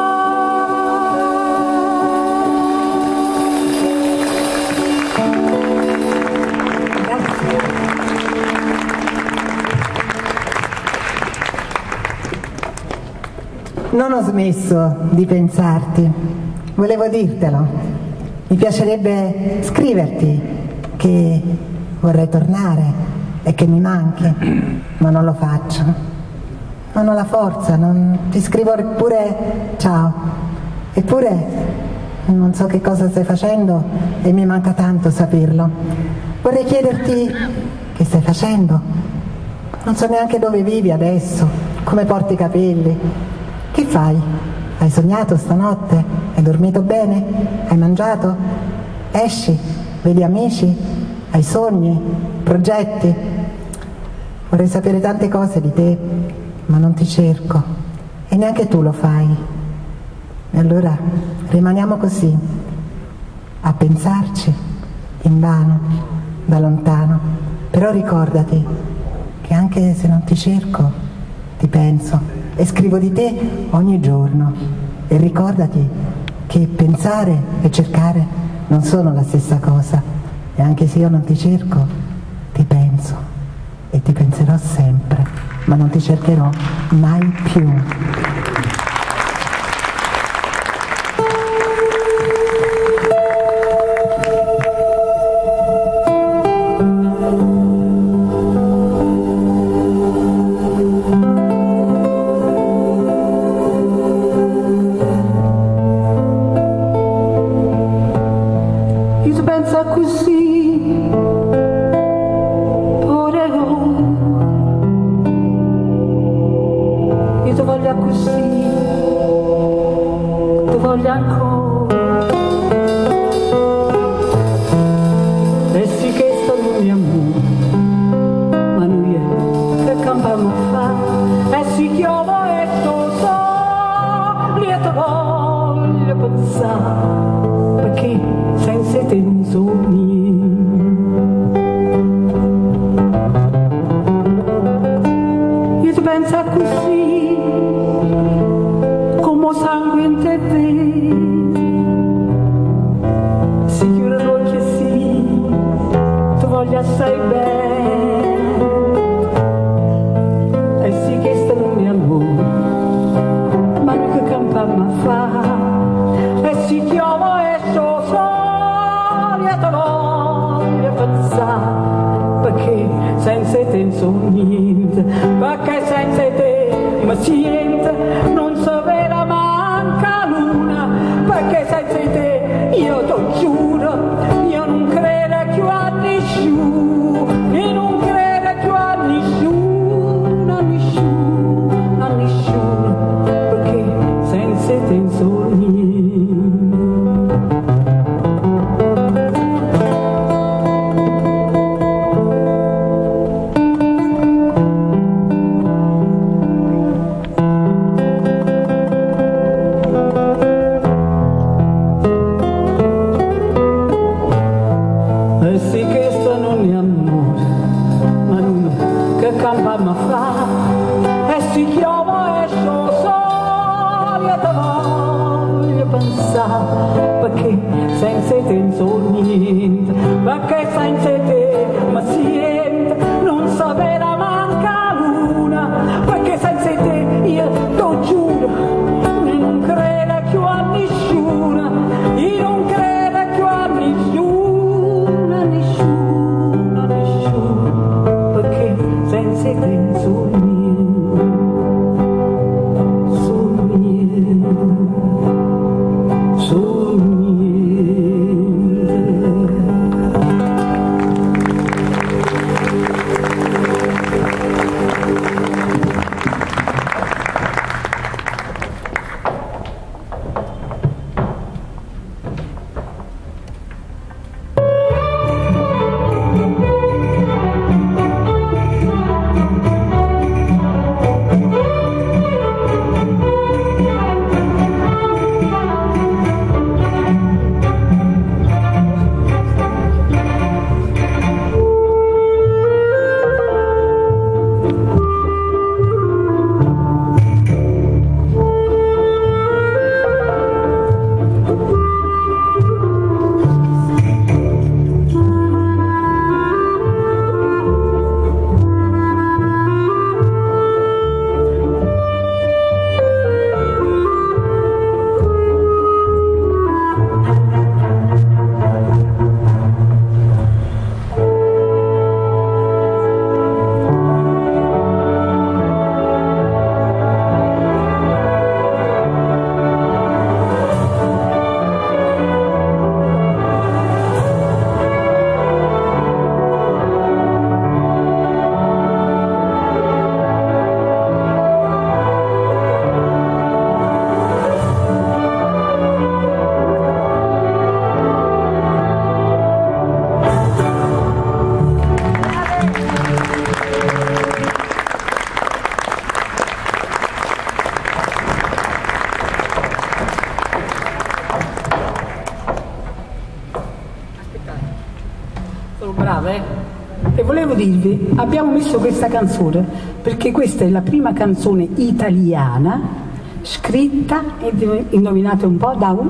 Non ho smesso di pensarti, volevo dirtelo. Mi piacerebbe scriverti che vorrei tornare e che mi manchi, ma non lo faccio. Non ho la forza, non ti scrivo pure ciao. Eppure non so che cosa stai facendo e mi manca tanto saperlo. Vorrei chiederti che stai facendo. Non so neanche dove vivi adesso, come porti i capelli. Che fai? Hai sognato stanotte? Hai dormito bene? Hai mangiato? Esci? Vedi amici? Hai sogni? Progetti? Vorrei sapere tante cose di te, ma non ti cerco e neanche tu lo fai. E allora rimaniamo così, a pensarci, invano, da lontano. Però ricordati che anche se non ti cerco, ti penso e scrivo di te ogni giorno. E ricordati che pensare e cercare non sono la stessa cosa. E anche se io non ti cerco, ti penso e ti penserò sempre, ma non ti cercherò mai più. Sono brave, E volevo dirvi, abbiamo messo questa canzone perché questa è la prima canzone italiana scritta, e indovinate un po', da un?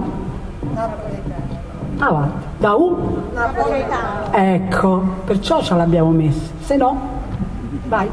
Avanti, da un? Napoletano. Ecco, perciò ce l'abbiamo messa, se no, vai.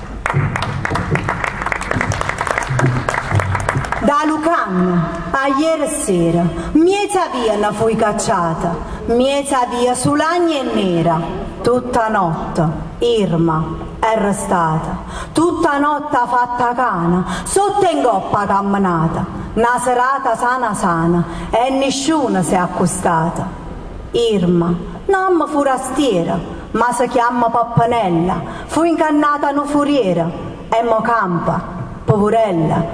Da Lucan a ieri sera, miezza via ne fui cacciata, miezza via sull'agna e nera, tutta notte Irma è restata, tutta notte fatta cana, sotto in coppa camminata, una serata sana sana e nessuno si è accostata. Irma, non forastiera, ma si chiama Pappanella, fu incannata no furiera e mo campa, poverella.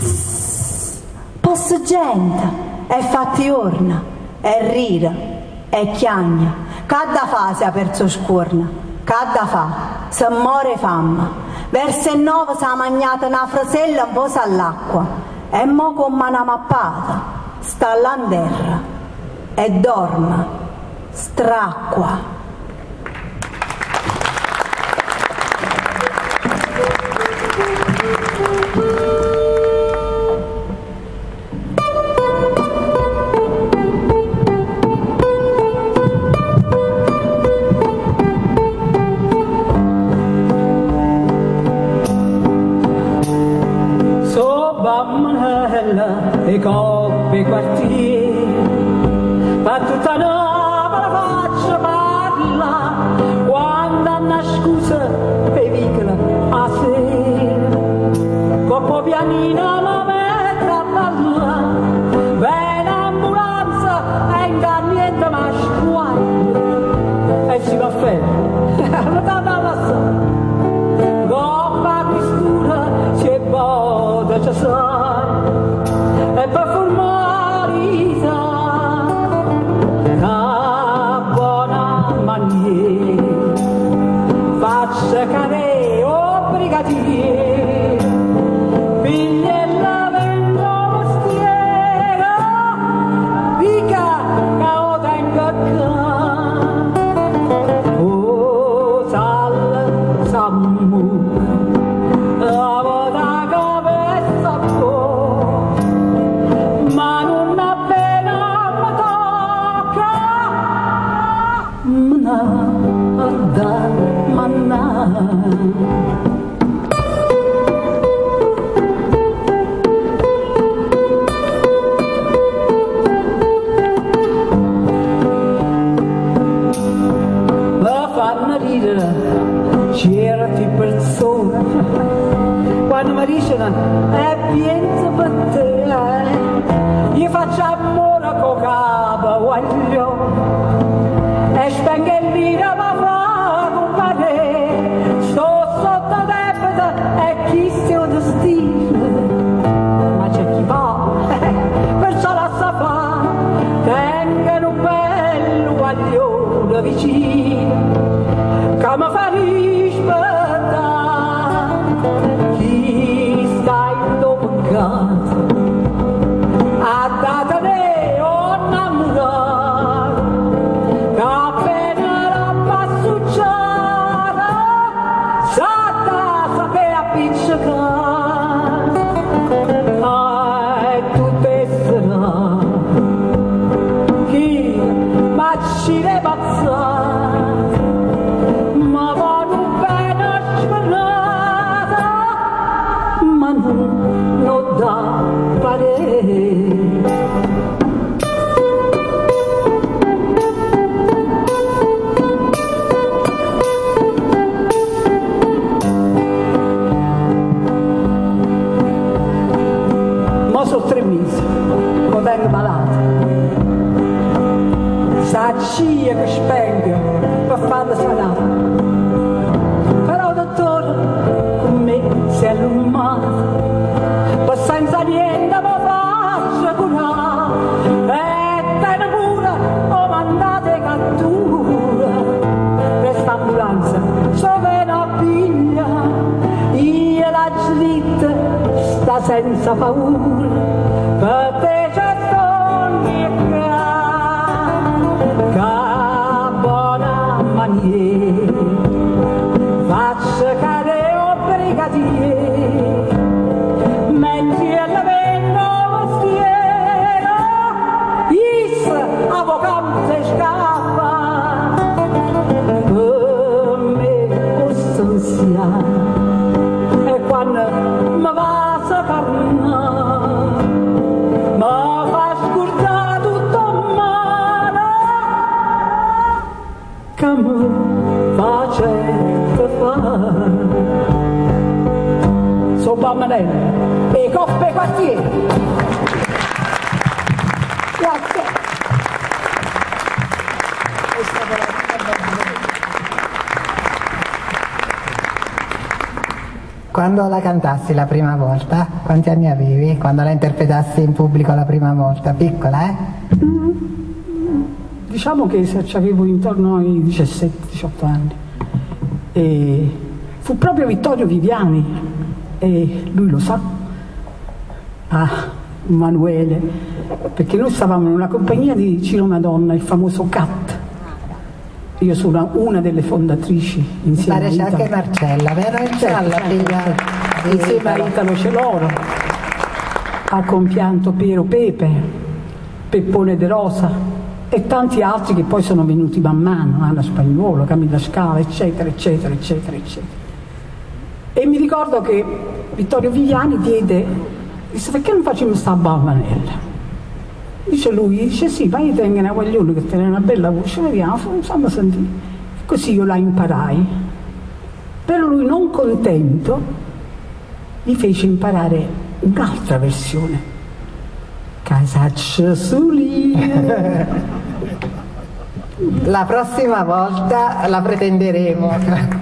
Posso gente, e fatti orna, e rira, e chiagna, cada fa si ha perso scorna, cada fa, se muore famma, verso il 9 si è mangiata una frasella un po' all'acqua, e mo con mano mappata, sta là in terra, e dorme, stracqua. Le coppe quartiere, ma tutta nuova la faccia parla, quando hanno scusa per vicola a sera, coppo pianino ma mette a balla, viene ambulanza e ingannietta ma squaglia, e si va a ferro, allora coppa cristura si è boda c'è sai, e per formalità una buona maniera faccia cadere o brigadiere pigliella vengono stiera mica caota in cacca o sal sammu la voda cabeza po ma non appena mi tocca manna manna. Fanno ridere certi persone quando mi dicono è pienza per te, io faccio amore con capo voglio e spengellina mi fa compagnia, sto sotto debito e chi si è destino, ma c'è chi va perciò la sa fa, tengono un bello guaglione vicino che mi fa rispettare chi sta in dopo casa a datane o innamorare che appena la passucciata satta sapere appiccicare e tutte sarà chi ci le pazzate ma vanno bene sperata ma non da parere. Ma sono 3 mesi che vengo malato, saccia che spengo per farla sanare, però dottore con me si è illuminato, per senza niente mi faccio curare e te pure ho mandato cattura questa ambulanza so viene a piglia, io la slitta sta senza paura per te c'è storia che buona maniera Bommanelli e Coppe Quartieri. Grazie. Quando la cantassi la prima volta, quanti anni avevi? Quando la interpretassi in pubblico la prima volta? Piccola, eh? Diciamo che ci avevo intorno ai 17-18 anni. E fu proprio Vittorio Viviani, e lui lo sa, Emanuele, perché noi stavamo in una compagnia di Ciro Madonna, il famoso CAT. Io sono una delle fondatrici insieme a Italo. Anche Marcella, vero? Insieme a Italo Celoro ha compianto Piero Pepe, Peppone De Rosa e tanti altri che poi sono venuti man mano, Anna Spagnuolo, Camilla Scala, eccetera, eccetera, eccetera, eccetera. E mi ricordo che Vittorio Viviani disse: perché non facciamo sta Bommanella? Dice lui, sì, vai tenga una guaglione che tiene una bella voce, vediamo, fammi sentire. Così io la imparai. Però lui, non contento, mi fece imparare un'altra versione. Casaccio Sulì. La prossima volta la pretenderemo.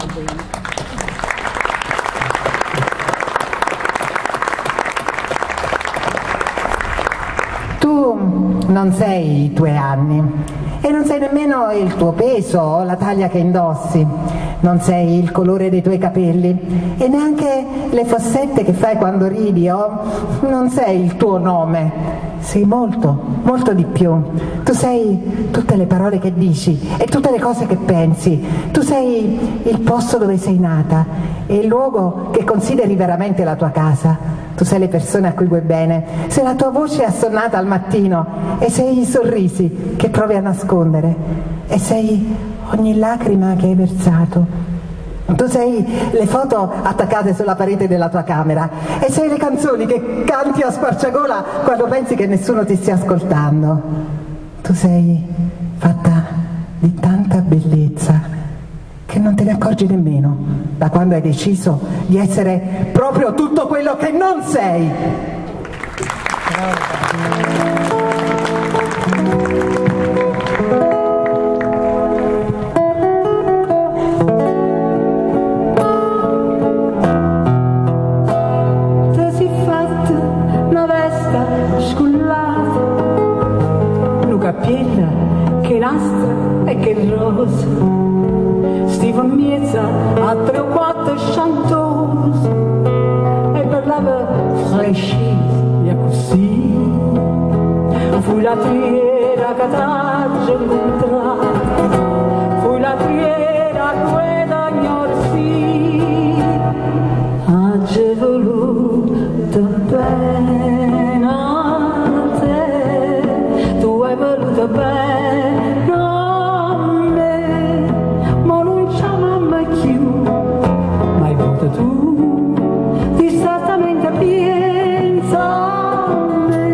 Non sei i tuoi anni e non sei nemmeno il tuo peso o la taglia che indossi, non sei il colore dei tuoi capelli e neanche le fossette che fai quando ridi o non sei il tuo nome, sei molto, molto di più. Tu sei tutte le parole che dici e tutte le cose che pensi, tu sei il posto dove sei nata e il luogo che consideri veramente la tua casa. Tu sei le persone a cui vuoi bene, sei la tua voce assonnata al mattino e sei i sorrisi che provi a nascondere e sei ogni lacrima che hai versato. Tu sei le foto attaccate sulla parete della tua camera e sei le canzoni che canti a squarciagola quando pensi che nessuno ti stia ascoltando. Tu sei fatta di tanta bellezza che non te ne accorgi nemmeno da quando hai deciso di essere proprio tutto quello che non sei. Ti sei fatta una vesta scullata, una cappiella che nastra e che rosa. Stivo in mezzo a 3 o 4 chanteuse e parlava francese così. Fui la triera che t'ha incontrato, fui la triera che t'agnorsi. Oggi voluto bene a te, tu hai voluto bene a me, ma non c'è mamma più, ma hai voluto tu, distrattamente pensa a me.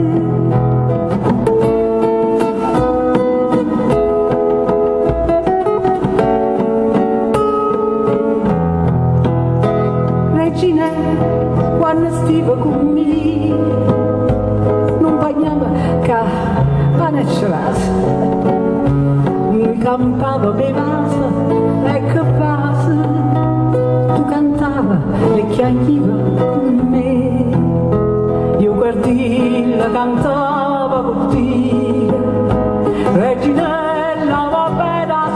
Regina, quando stivo con me, non bagnava che a necessità, mi campava bevasa e che passa, tu cantava e chiariva con me, io guardilla cantava con te, Reginella va bene a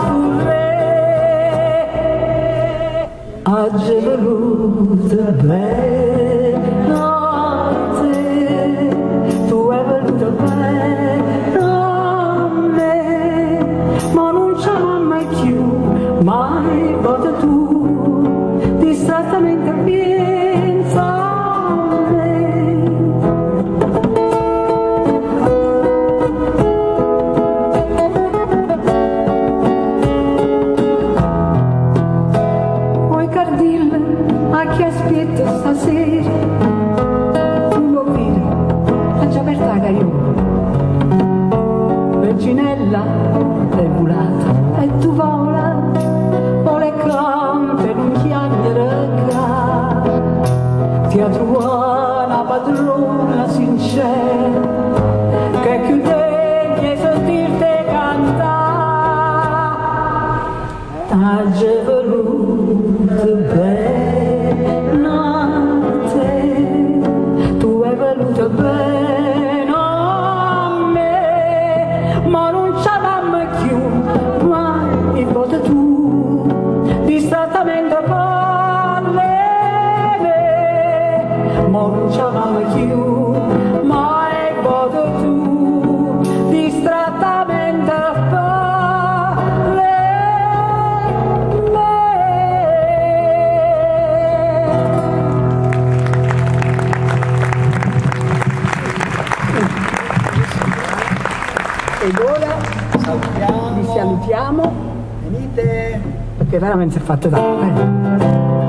sfurre, oggi è venuta bene a te, tu hai venuta bene a me, ma non c'è mai più, mai vota tu, distrattamente pensa a me. Vuoi cardille a chi aspetta stasera, non lo dire, ha già aperta caglione. Reginella è volata e tu vola, vuole canta e non chiamare ca. c'è voluto bene a te, tu hai voluto bene a me, ma non ci avevamo più mai il voto tu, distrattamente parlerei, ma non ci avevamo più mai il voto tu, distrattamente ed ora vi salutiamo. Venite! Perché veramente si è fatto tanto.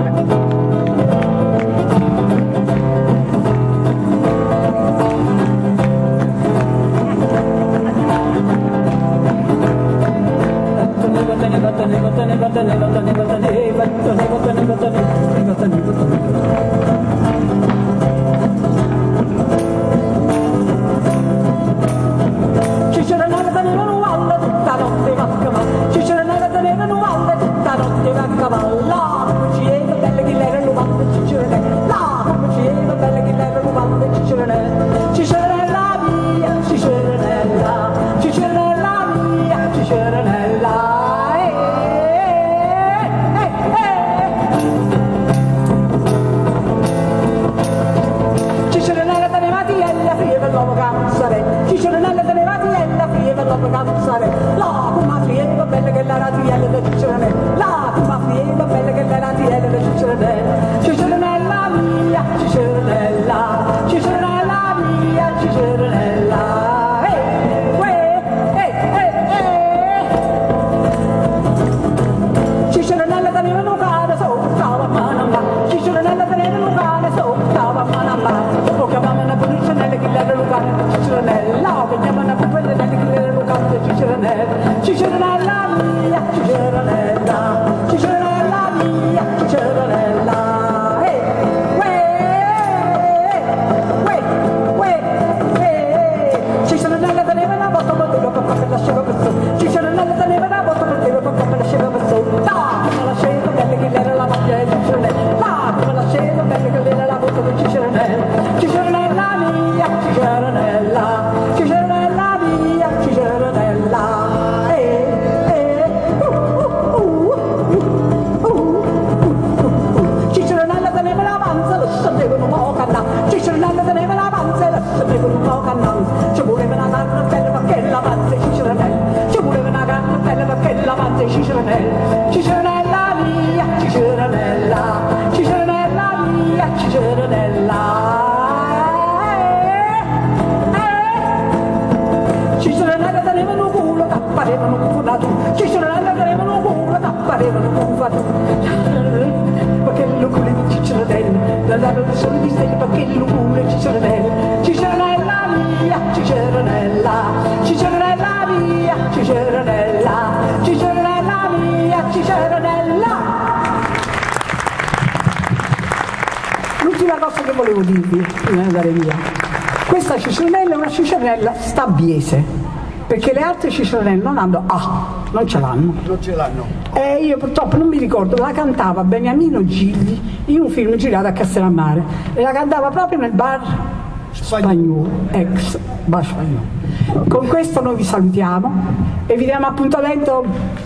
L'ultima cosa che volevo dirvi prima di andare via: questa ciccironella è una ciccironella stabbiese, perché le altre ciccironelle non hanno non ce l'hanno. Non ce l'hanno. Io purtroppo non mi ricordo, la cantava Beniamino Gigli in un film girato a Castellammare e la cantava proprio nel bar spagnolo, ex bar spagnolo. Con questo noi vi salutiamo e vi diamo appuntamento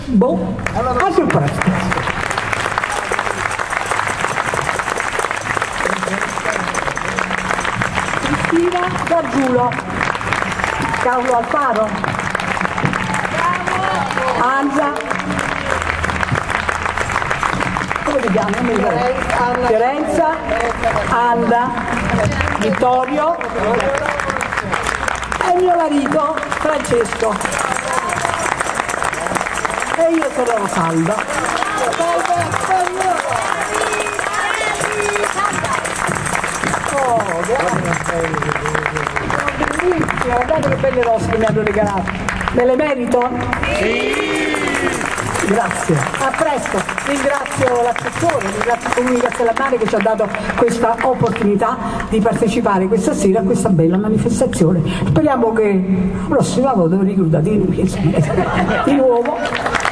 al più presto. Cristina Gargiulo, Carlo Alfaro, Anza, come ti chiami? Fiorenza, Anda, Vittorio e il mio marito Francesco e io sono Rosalba. Bellissima, guardate che belle rose che mi hanno regalato. Me le merito? Sì! Grazie, a presto. Ringrazio l'assessore, ringrazio il Comune di Castellammare che ci ha dato questa opportunità di partecipare questa sera a questa bella manifestazione. Speriamo che la prossima volta vi ricordate di nuovo.